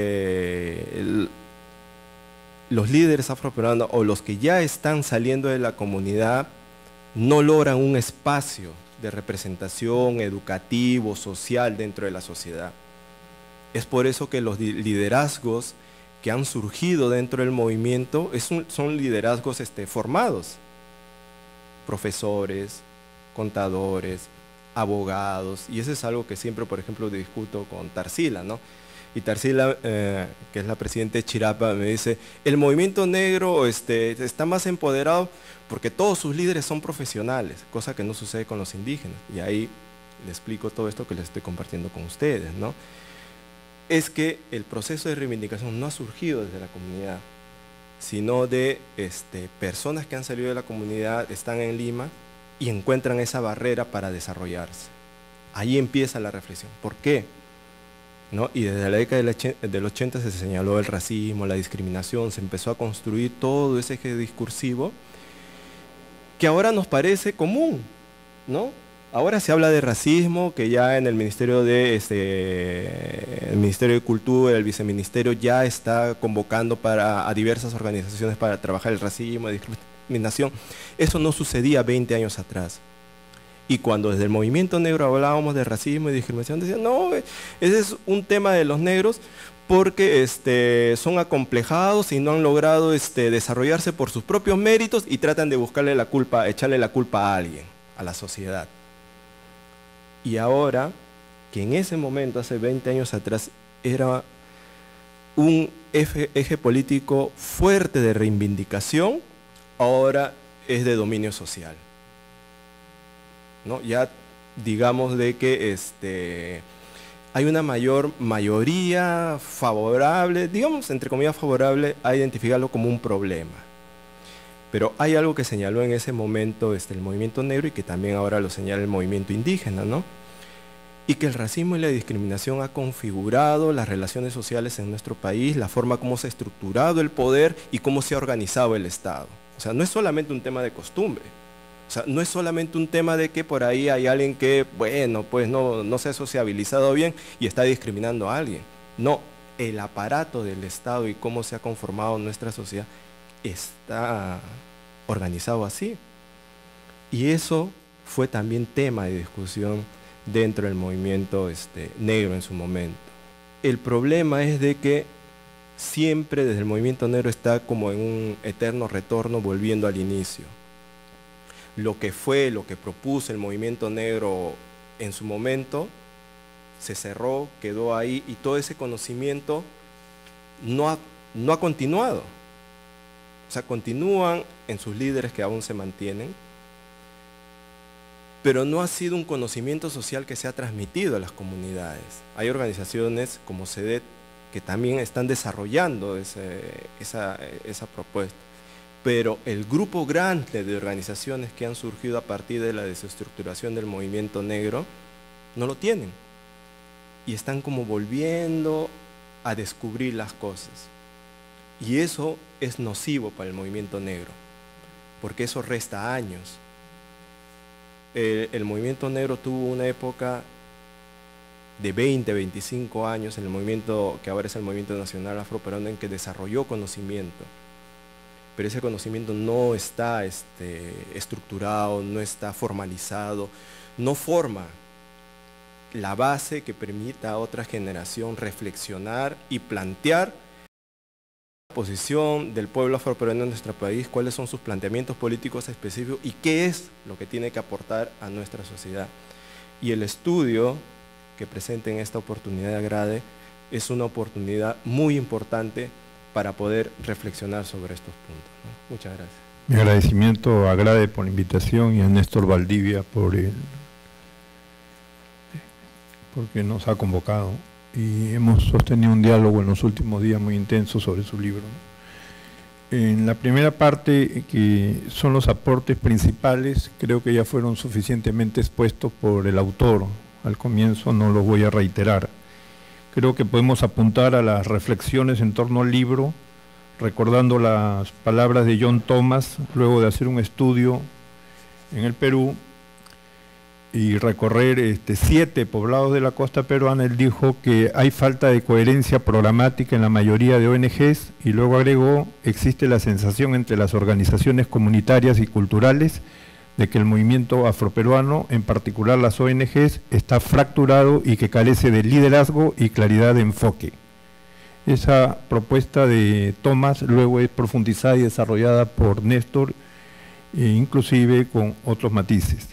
los líderes afroperuanos o los que ya están saliendo de la comunidad no logran un espacio de representación educativo, social dentro de la sociedad. Es por eso que los liderazgos que han surgido dentro del movimiento son liderazgos formados. Profesores, contadores, abogados, y eso es algo que siempre, por ejemplo, discuto con Tarsila, ¿no? Y Tarsila, que es la presidenta de Chirapa, me dice, el movimiento negro está más empoderado porque todos sus líderes son profesionales, cosa que no sucede con los indígenas. Y ahí le explico todo esto que les estoy compartiendo con ustedes, ¿no? Es que el proceso de reivindicación no ha surgido desde la comunidad, sino de personas que han salido de la comunidad, están en Lima y encuentran esa barrera para desarrollarse. Ahí empieza la reflexión. ¿Por qué? ¿No? Y desde la década del 80 se señaló el racismo, la discriminación, se empezó a construir todo ese eje discursivo que ahora nos parece común, ¿no? Ahora se habla de racismo, que ya en el Ministerio de Cultura, el viceministerio ya está convocando a diversas organizaciones para trabajar el racismo, la discriminación. Eso no sucedía 20 años atrás. Y cuando desde el movimiento negro hablábamos de racismo y discriminación, decían, no, ese es un tema de los negros porque son acomplejados y no han logrado desarrollarse por sus propios méritos y tratan de buscarle la culpa, echarle la culpa a alguien, a la sociedad. Y ahora, que en ese momento, hace 20 años atrás, era un eje político fuerte de reivindicación, ahora es de dominio social, ¿no? Ya digamos de que hay una mayoría favorable, digamos entre comillas favorable, a identificarlo como un problema. Pero hay algo que señaló en ese momento el movimiento negro y que también ahora lo señala el movimiento indígena, ¿no? Y que el racismo y la discriminación ha configurado las relaciones sociales en nuestro país, la forma como se ha estructurado el poder y cómo se ha organizado el Estado. O sea, no es solamente un tema de costumbre. O sea, no es solamente un tema de que por ahí hay alguien que, bueno, pues no se ha sociabilizado bien y está discriminando a alguien. No, el aparato del Estado y cómo se ha conformado nuestra sociedad está organizado así. Y eso fue también tema de discusión dentro del movimiento negro en su momento. El problema es de que siempre desde el movimiento negro está como en un eterno retorno volviendo al inicio. Lo que propuso el movimiento negro en su momento se cerró, quedó ahí y todo ese conocimiento no ha continuado. O sea, continúan en sus líderes que aún se mantienen, pero no ha sido un conocimiento social que se ha transmitido a las comunidades. Hay organizaciones como CEDET que también están desarrollando esa propuesta, pero el grupo grande de organizaciones que han surgido a partir de la desestructuración del movimiento negro no lo tienen. Y están como volviendo a descubrir las cosas. Y eso es nocivo para el movimiento negro, porque eso resta años. El movimiento negro tuvo una época de 20, 25 años, en el movimiento que ahora es el Movimiento Nacional Afroperuano, en que desarrolló conocimiento. Pero ese conocimiento no está estructurado, no está formalizado, no forma la base que permita a otra generación reflexionar y plantear la posición del pueblo afroperuano en nuestro país, cuáles son sus planteamientos políticos específicos y qué es lo que tiene que aportar a nuestra sociedad. Y el estudio que presenta en esta oportunidad de Agrade es una oportunidad muy importante para poder reflexionar sobre estos puntos, ¿no? Muchas gracias. Mi agradecimiento a Agrade por la invitación y a Néstor Valdivia porque nos ha convocado y hemos sostenido un diálogo en los últimos días muy intenso sobre su libro, ¿no? En la primera parte, que son los aportes principales, creo que ya fueron suficientemente expuestos por el autor. Al comienzo no los voy a reiterar. Creo que podemos apuntar a las reflexiones en torno al libro, recordando las palabras de John Thomas, luego de hacer un estudio en el Perú y recorrer 7 poblados de la costa peruana. Él dijo que hay falta de coherencia programática en la mayoría de ONGs, y luego agregó: existe la sensación entre las organizaciones comunitarias y culturales de que el movimiento afroperuano, en particular las ONGs, está fracturado y que carece de liderazgo y claridad de enfoque. Esa propuesta de Thomas luego es profundizada y desarrollada por Néstor, inclusive con otros matices.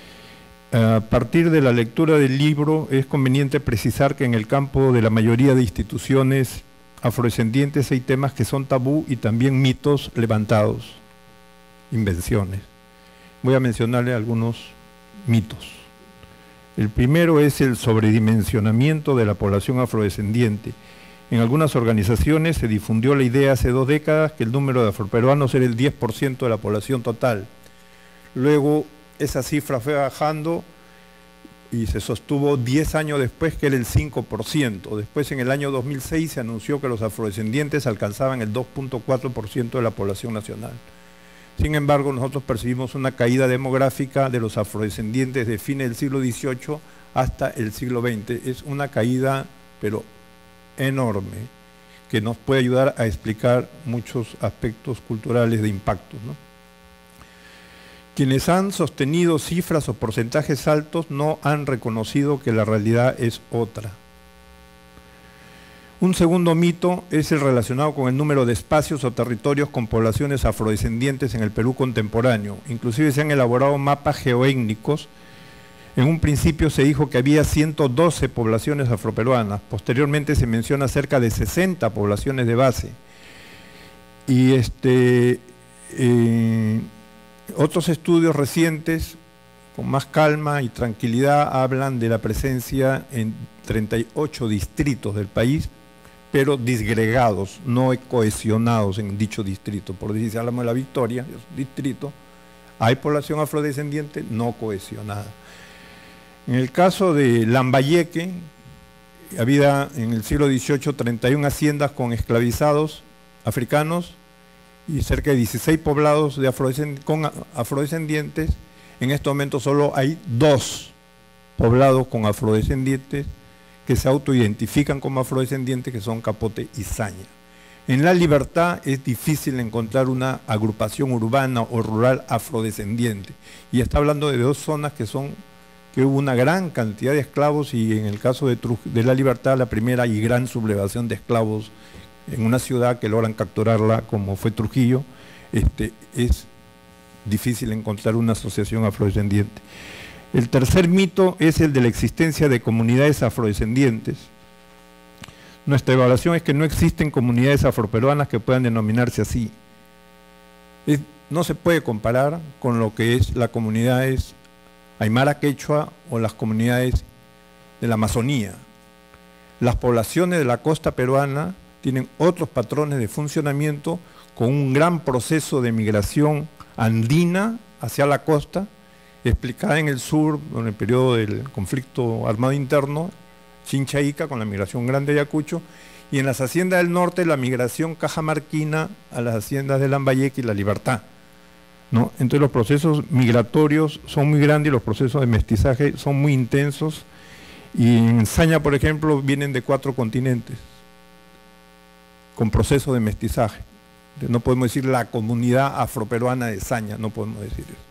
A partir de la lectura del libro es conveniente precisar que en el campo de la mayoría de instituciones afrodescendientes hay temas que son tabú y también mitos levantados, invenciones. Voy a mencionarle algunos mitos. El primero es el sobredimensionamiento de la población afrodescendiente. En algunas organizaciones se difundió la idea hace 2 décadas que el número de afroperuanos era el 10% de la población total. Luego esa cifra fue bajando y se sostuvo 10 años después que era el 5%. Después, en el año 2006, se anunció que los afrodescendientes alcanzaban el 2.4% de la población nacional. Sin embargo, nosotros percibimos una caída demográfica de los afrodescendientes de fines del siglo XVIII hasta el siglo XX. Es una caída, pero enorme, que nos puede ayudar a explicar muchos aspectos culturales de impacto, ¿no? Quienes han sostenido cifras o porcentajes altos no han reconocido que la realidad es otra. Un segundo mito es el relacionado con el número de espacios o territorios con poblaciones afrodescendientes en el Perú contemporáneo. Inclusive se han elaborado mapas geoétnicos. En un principio se dijo que había 112 poblaciones afroperuanas. Posteriormente se menciona cerca de 60 poblaciones de base. Y otros estudios recientes, con más calma y tranquilidad, hablan de la presencia en 38 distritos del país, pero disgregados, no cohesionados en dicho distrito. Por decir, si hablamos de La Victoria, es un distrito, hay población afrodescendiente no cohesionada. En el caso de Lambayeque, había en el siglo XVIII 31 haciendas con esclavizados africanos y cerca de 16 poblados con afrodescendientes. En este momento solo hay 2 poblados con afrodescendientes que se autoidentifican como afrodescendientes, que son Capote y Saña. En La Libertad es difícil encontrar una agrupación urbana o rural afrodescendiente, y está hablando de 2 zonas que hubo una gran cantidad de esclavos, y en el caso de La Libertad, la primera y gran sublevación de esclavos en una ciudad que logran capturarla, como fue Trujillo. Es difícil encontrar una asociación afrodescendiente. El tercer mito es el de la existencia de comunidades afrodescendientes. Nuestra evaluación es que no existen comunidades afroperuanas que puedan denominarse así. No se puede comparar con lo que es las comunidades aymara quechua o las comunidades de la Amazonía. Las poblaciones de la costa peruana tienen otros patrones de funcionamiento con un gran proceso de migración andina hacia la costa, explicada en el sur, en el periodo del conflicto armado interno, Chincha Ica, con la migración grande de Ayacucho, y en las haciendas del norte la migración cajamarquina a las haciendas de Lambayeque y La Libertad, ¿no? Entonces los procesos migratorios son muy grandes y los procesos de mestizaje son muy intensos, y en Saña, por ejemplo, vienen de 4 continentes, con procesos de mestizaje. No podemos decir la comunidad afroperuana de Saña, no podemos decir eso.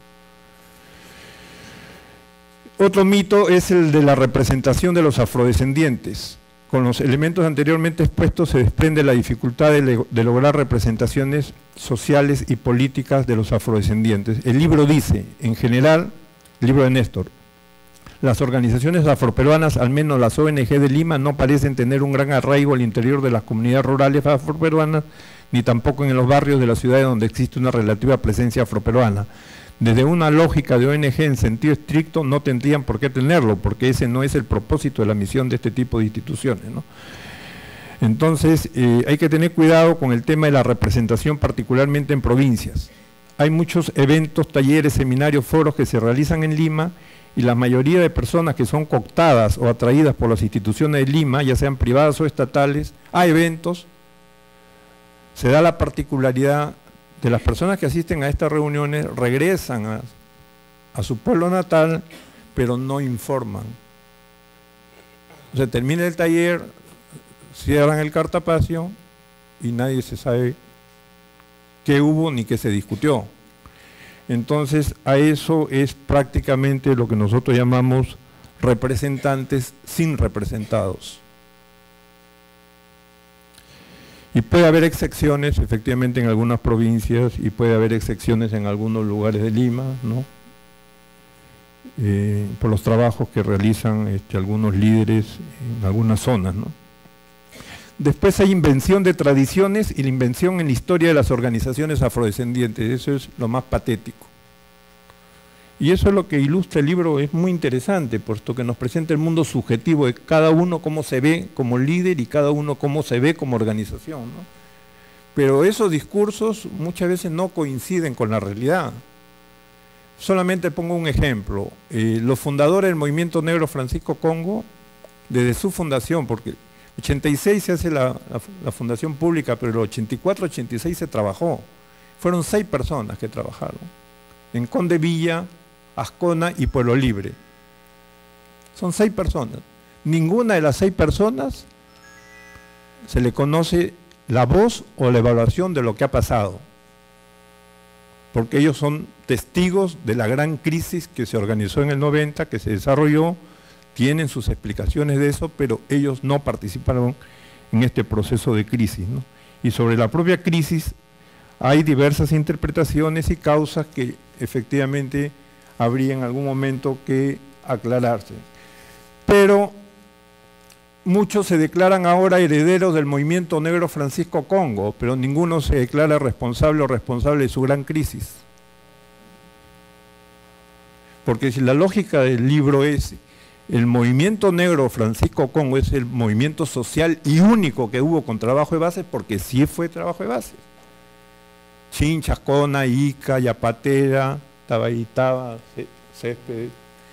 Otro mito es el de la representación de los afrodescendientes. Con los elementos anteriormente expuestos se desprende la dificultad de lograr representaciones sociales y políticas de los afrodescendientes. El libro dice, en general, el libro de Néstor, las organizaciones afroperuanas, al menos las ONG de Lima, no parecen tener un gran arraigo al interior de las comunidades rurales afroperuanas, ni tampoco en los barrios de las ciudades donde existe una relativa presencia afroperuana. Desde una lógica de ONG en sentido estricto no tendrían por qué tenerlo, porque ese no es el propósito de la misión de este tipo de instituciones, ¿no? Entonces, hay que tener cuidado con el tema de la representación, particularmente en provincias. Hay muchos eventos, talleres, seminarios, foros que se realizan en Lima, y la mayoría de personas que son cooptadas o atraídas por las instituciones de Lima, ya sean privadas o estatales, a eventos, se da la particularidad de las personas que asisten a estas reuniones, regresan a su pueblo natal, pero no informan. O sea, termina el taller, cierran el cartapacio y nadie se sabe qué hubo ni qué se discutió. Entonces, a eso es prácticamente lo que nosotros llamamos representantes sin representados. Y puede haber excepciones, efectivamente, en algunas provincias, y puede haber excepciones en algunos lugares de Lima, ¿no? Por los trabajos que realizan algunos líderes en algunas zonas, ¿no? Después hay invención de tradiciones y la invención en la historia de las organizaciones afrodescendientes. Eso es lo más patético. Y eso es lo que ilustra el libro, es muy interesante, puesto que nos presenta el mundo subjetivo de cada uno cómo se ve como líder y cada uno cómo se ve como organización, ¿no? Pero esos discursos muchas veces no coinciden con la realidad. Solamente pongo un ejemplo. Los fundadores del movimiento negro Francisco Congo, desde su fundación, porque en 86 se hace la fundación pública, pero en el 84-86 se trabajó. Fueron 6 personas que trabajaron. En Conde Villa, Ascona y Pueblo Libre. Son 6 personas. Ninguna de las 6 personas se le conoce la voz o la evaluación de lo que ha pasado, porque ellos son testigos de la gran crisis que se organizó en el 90, que se desarrolló, tienen sus explicaciones de eso, pero ellos no participaron en este proceso de crisis, ¿no? Y sobre la propia crisis hay diversas interpretaciones y causas que efectivamente habría en algún momento que aclararse. Pero muchos se declaran ahora herederos del movimiento negro Francisco Congo, pero ninguno se declara responsable o responsable de su gran crisis. Porque si la lógica del libro es el movimiento negro Francisco Congo es el movimiento social y único que hubo con trabajo de base, porque sí fue trabajo de base. Chincha, Ascona, Ica, Yapatera, Tabaitaba, Césped,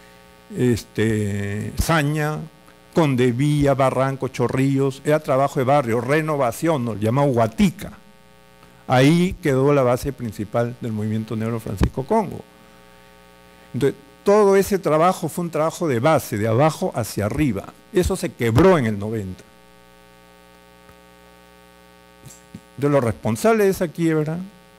Saña, Condevilla, Barranco, Chorrillos, era trabajo de barrio, renovación, ¿no? Llamado Huatica. Ahí quedó la base principal del movimiento negro Francisco Congo. Entonces, todo ese trabajo fue un trabajo de base, de abajo hacia arriba. Eso se quebró en el 90. De los responsables de esa quiebra,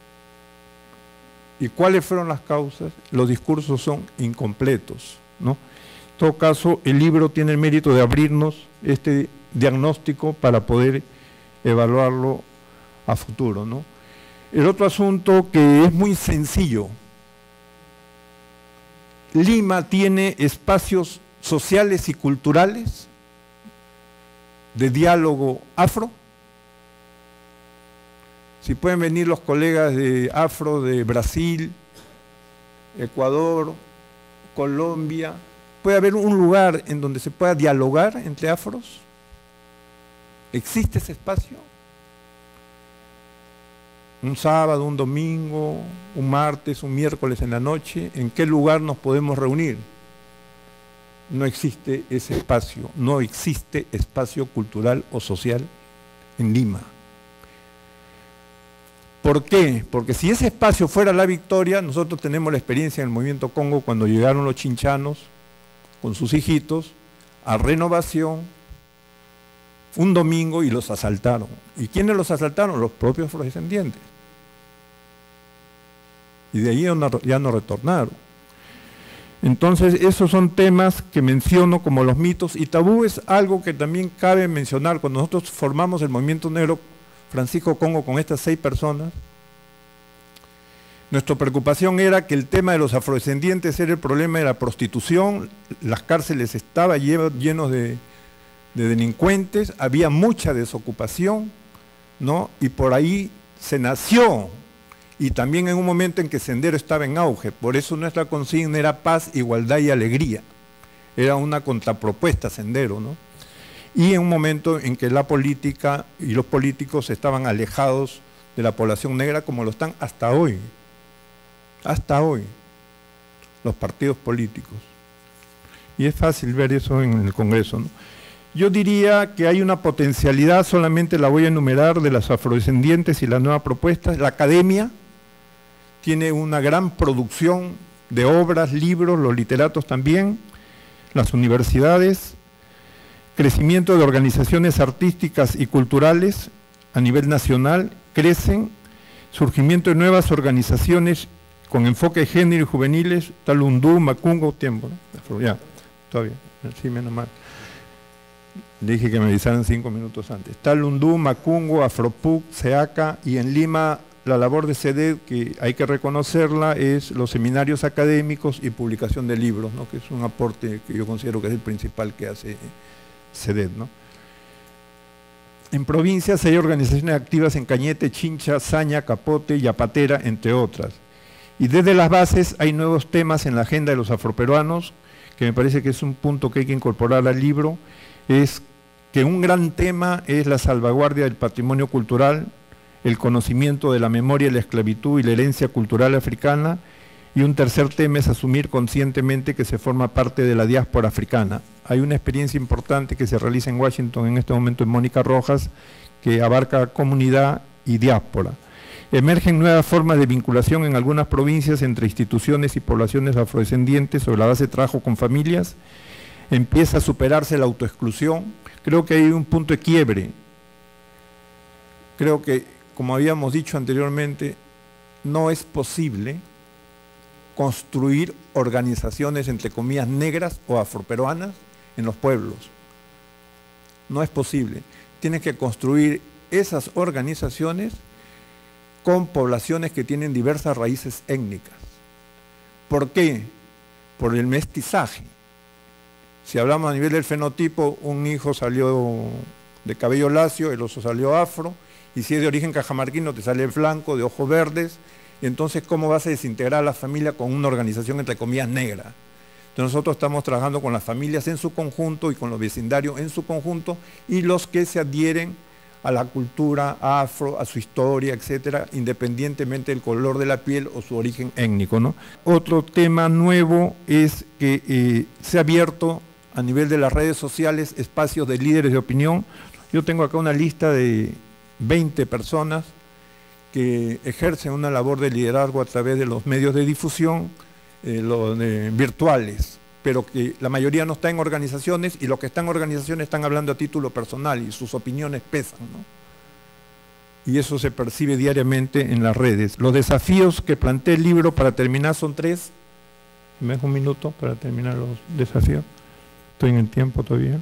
¿y cuáles fueron las causas? Los discursos son incompletos, ¿no? En todo caso, el libro tiene el mérito de abrirnos este diagnóstico para poder evaluarlo a futuro, ¿no? El otro asunto que es muy sencillo. Lima tiene espacios sociales y culturales de diálogo afro. Si pueden venir los colegas de afro de Brasil, Ecuador, Colombia, ¿puede haber un lugar en donde se pueda dialogar entre afros? ¿Existe ese espacio? un sábado, un domingo, un martes, un miércoles en la noche, ¿en qué lugar nos podemos reunir? No existe ese espacio, no existe espacio cultural o social en Lima. ¿Por qué? Porque si ese espacio fuera La Victoria, nosotros tenemos la experiencia en el movimiento Congo cuando llegaron los chinchanos con sus hijitos a Renovación un domingo y los asaltaron. ¿Y quiénes los asaltaron? Los propios afrodescendientes. Y de ahí ya no retornaron. Entonces, esos son temas que menciono como los mitos, y tabú es algo que también cabe mencionar. Cuando nosotros formamos el movimiento negro Francisco Congo con estas 6 personas, nuestra preocupación era que el tema de los afrodescendientes era el problema de la prostitución, las cárceles estaban llenos de delincuentes, había mucha desocupación, ¿no? Y por ahí se nació. Y también en un momento en que Sendero estaba en auge. Por eso nuestra consigna era paz, igualdad y alegría. Era una contrapropuesta a Sendero, ¿no? Y en un momento en que la política y los políticos estaban alejados de la población negra, como lo están hasta hoy. Hasta hoy. Los partidos políticos. Y es fácil ver eso en el Congreso, ¿no? Yo diría que hay una potencialidad, solamente la voy a enumerar, de las afrodescendientes y las nuevas propuestas. La academia tiene una gran producción de obras, libros, los literatos también, las universidades, crecimiento de organizaciones artísticas y culturales a nivel nacional, crecen, surgimiento de nuevas organizaciones con enfoque de género y juveniles, Talundú, Macungo, tiempo, ¿no? Ya, todavía, sí, menos mal. Dije que me avisaran 5 minutos antes. Talundú, Macungo, Afropuc, SEACA, y en Lima la labor de CEDED, que hay que reconocerla, es los seminarios académicos y publicación de libros, ¿no? Que es un aporte que yo considero que es el principal que hace CEDED, ¿no? En provincias hay organizaciones activas en Cañete, Chincha, Saña, Capote, Yapatera, entre otras. Y desde las bases hay nuevos temas en la agenda de los afroperuanos, que me parece que es un punto que hay que incorporar al libro, es que un gran tema es la salvaguardia del patrimonio cultural, el conocimiento de la memoria de la esclavitud y la herencia cultural africana, y un tercer tema es asumir conscientemente que se forma parte de la diáspora africana. Hay una experiencia importante que se realiza en Washington en este momento en Mónica Rojas, que abarca comunidad y diáspora. Emergen nuevas formas de vinculación en algunas provincias entre instituciones y poblaciones afrodescendientes sobre la base de trabajo con familias. Empieza a superarse la autoexclusión. Creo que hay un punto de quiebre. Creo que, como habíamos dicho anteriormente, no es posible construir organizaciones, entre comillas, negras o afroperuanas en los pueblos. No es posible. Tienes que construir esas organizaciones con poblaciones que tienen diversas raíces étnicas. ¿Por qué? Por el mestizaje. Si hablamos a nivel del fenotipo, un hijo salió de cabello lacio, el otro salió afro, y si es de origen cajamarquino te sale blanco, de ojos verdes, y entonces ¿cómo vas a desintegrar a la familia con una organización entre comillas negra? Entonces nosotros estamos trabajando con las familias en su conjunto y con los vecindarios en su conjunto, y los que se adhieren a la cultura afro, a su historia, etcétera, independientemente del color de la piel o su origen étnico, ¿no? Otro tema nuevo es que se ha abierto a nivel de las redes sociales espacios de líderes de opinión. Yo tengo acá una lista de 20 personas que ejercen una labor de liderazgo a través de los medios de difusión virtuales, pero que la mayoría no está en organizaciones, y los que están en organizaciones están hablando a título personal y sus opiniones pesan, ¿no? Y eso se percibe diariamente en las redes. Los desafíos que plantea el libro, para terminar, son 3. ¿Me dejo un minuto para terminar los desafíos? Estoy en el tiempo todavía.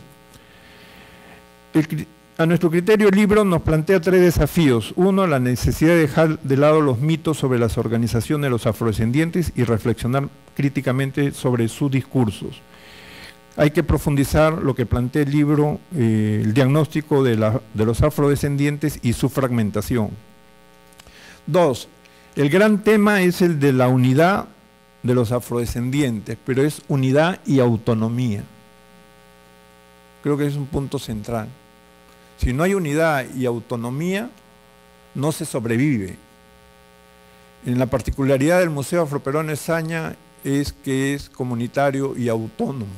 A nuestro criterio, el libro nos plantea 3 desafíos. 1, la necesidad de dejar de lado los mitos sobre las organizaciones de los afrodescendientes y reflexionar críticamente sobre sus discursos. Hay que profundizar lo que plantea el libro, el diagnóstico de los afrodescendientes y su fragmentación. 2, el gran tema es el de la unidad de los afrodescendientes, pero es unidad y autonomía. Creo que es un punto central. Si no hay unidad y autonomía, no se sobrevive. En la particularidad del Museo Afroperuano Ezaña es que es comunitario y autónomo.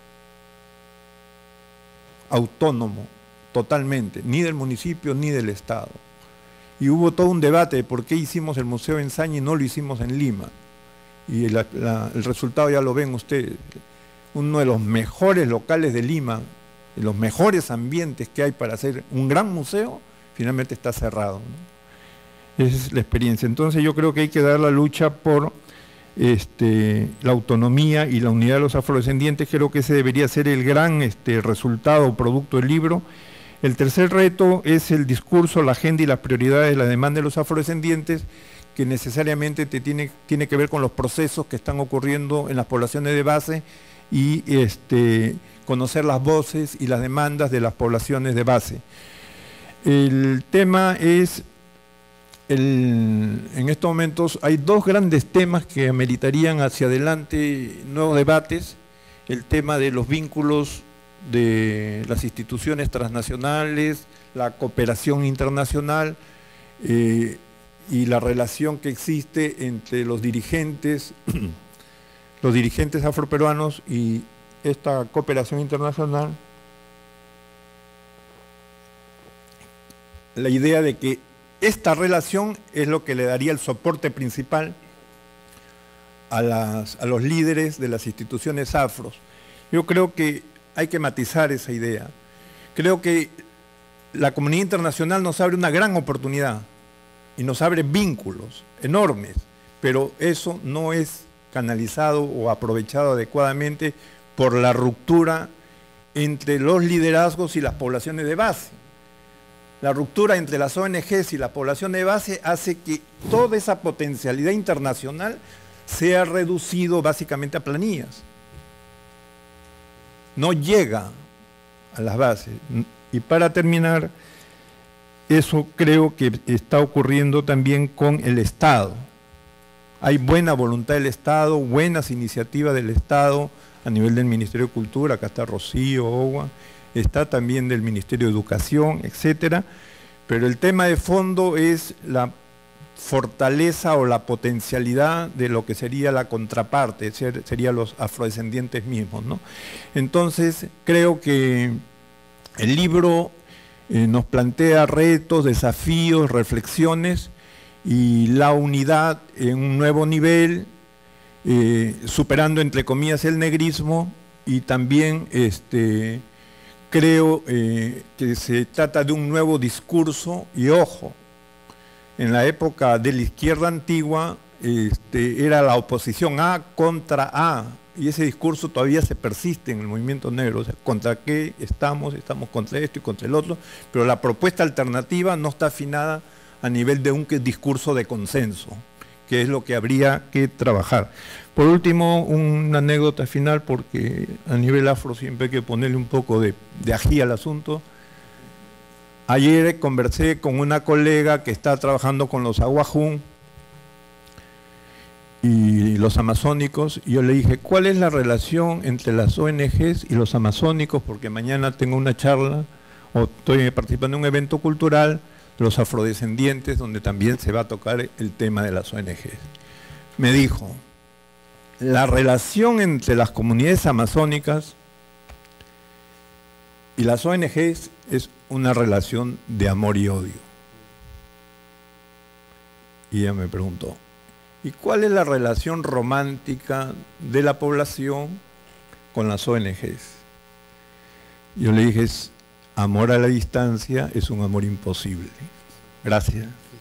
Autónomo, totalmente, ni del municipio ni del Estado. Y hubo todo un debate de por qué hicimos el Museo en Ezaña y no lo hicimos en Lima. Y el resultado ya lo ven ustedes. Uno de los mejores locales de Lima, de los mejores ambientes que hay para hacer un gran museo, finalmente está cerrado, ¿no? Esa es la experiencia. Entonces yo creo que hay que dar la lucha por la autonomía y la unidad de los afrodescendientes. Creo que ese debería ser el gran resultado o producto del libro. El tercer reto es el discurso, la agenda y las prioridades, la demanda de los afrodescendientes, que necesariamente tiene que ver con los procesos que están ocurriendo en las poblaciones de base y conocer las voces y las demandas de las poblaciones de base. El tema es, en estos momentos hay dos grandes temas que ameritarían hacia adelante nuevos debates: el tema de los vínculos de las instituciones transnacionales, la cooperación internacional y la relación que existe entre los dirigentes afroperuanos y esta cooperación internacional. La idea de que esta relación es lo que le daría el soporte principal a los líderes de las instituciones afros. Yo creo que hay que matizar esa idea. Creo que la comunidad internacional nos abre una gran oportunidad y nos abre vínculos enormes, pero eso no es canalizado o aprovechado adecuadamente por la ruptura entre los liderazgos y las poblaciones de base. La ruptura entre las ONGs y la población de base hace que toda esa potencialidad internacional sea reducido básicamente a planillas. No llega a las bases. Y para terminar, eso creo que está ocurriendo también con el Estado. Hay buena voluntad del Estado, buenas iniciativas del Estado a nivel del Ministerio de Cultura, acá está Rocío, Ogua, está también del Ministerio de Educación, etcétera, pero el tema de fondo es la fortaleza o la potencialidad de lo que sería la contraparte, serían los afrodescendientes mismos, ¿no? Entonces, creo que el libro nos plantea retos, desafíos, reflexiones y la unidad en un nuevo nivel, superando entre comillas el negrismo, y también creo que se trata de un nuevo discurso. Y ojo, en la época de la izquierda antigua era la oposición A contra A, y ese discurso todavía se persiste en el movimiento negro. O sea, ¿contra qué estamos? Estamos contra esto y contra el otro, pero la propuesta alternativa no está afinada a nivel de un discurso de consenso, que es lo que habría que trabajar. Por último, una anécdota final, porque a nivel afro siempre hay que ponerle un poco de ají al asunto. Ayer conversé con una colega que está trabajando con los aguajún y los amazónicos, y yo le dije, ¿cuál es la relación entre las ONGs y los amazónicos? Porque mañana tengo una charla, o estoy participando en un evento cultural, los afrodescendientes, donde también se va a tocar el tema de las ONGs. Me dijo, la relación entre las comunidades amazónicas y las ONGs es una relación de amor y odio. Y ella me preguntó, ¿y cuál es la relación romántica de la población con las ONGs? Yo le dije, es amor a la distancia, es un amor imposible. Gracias.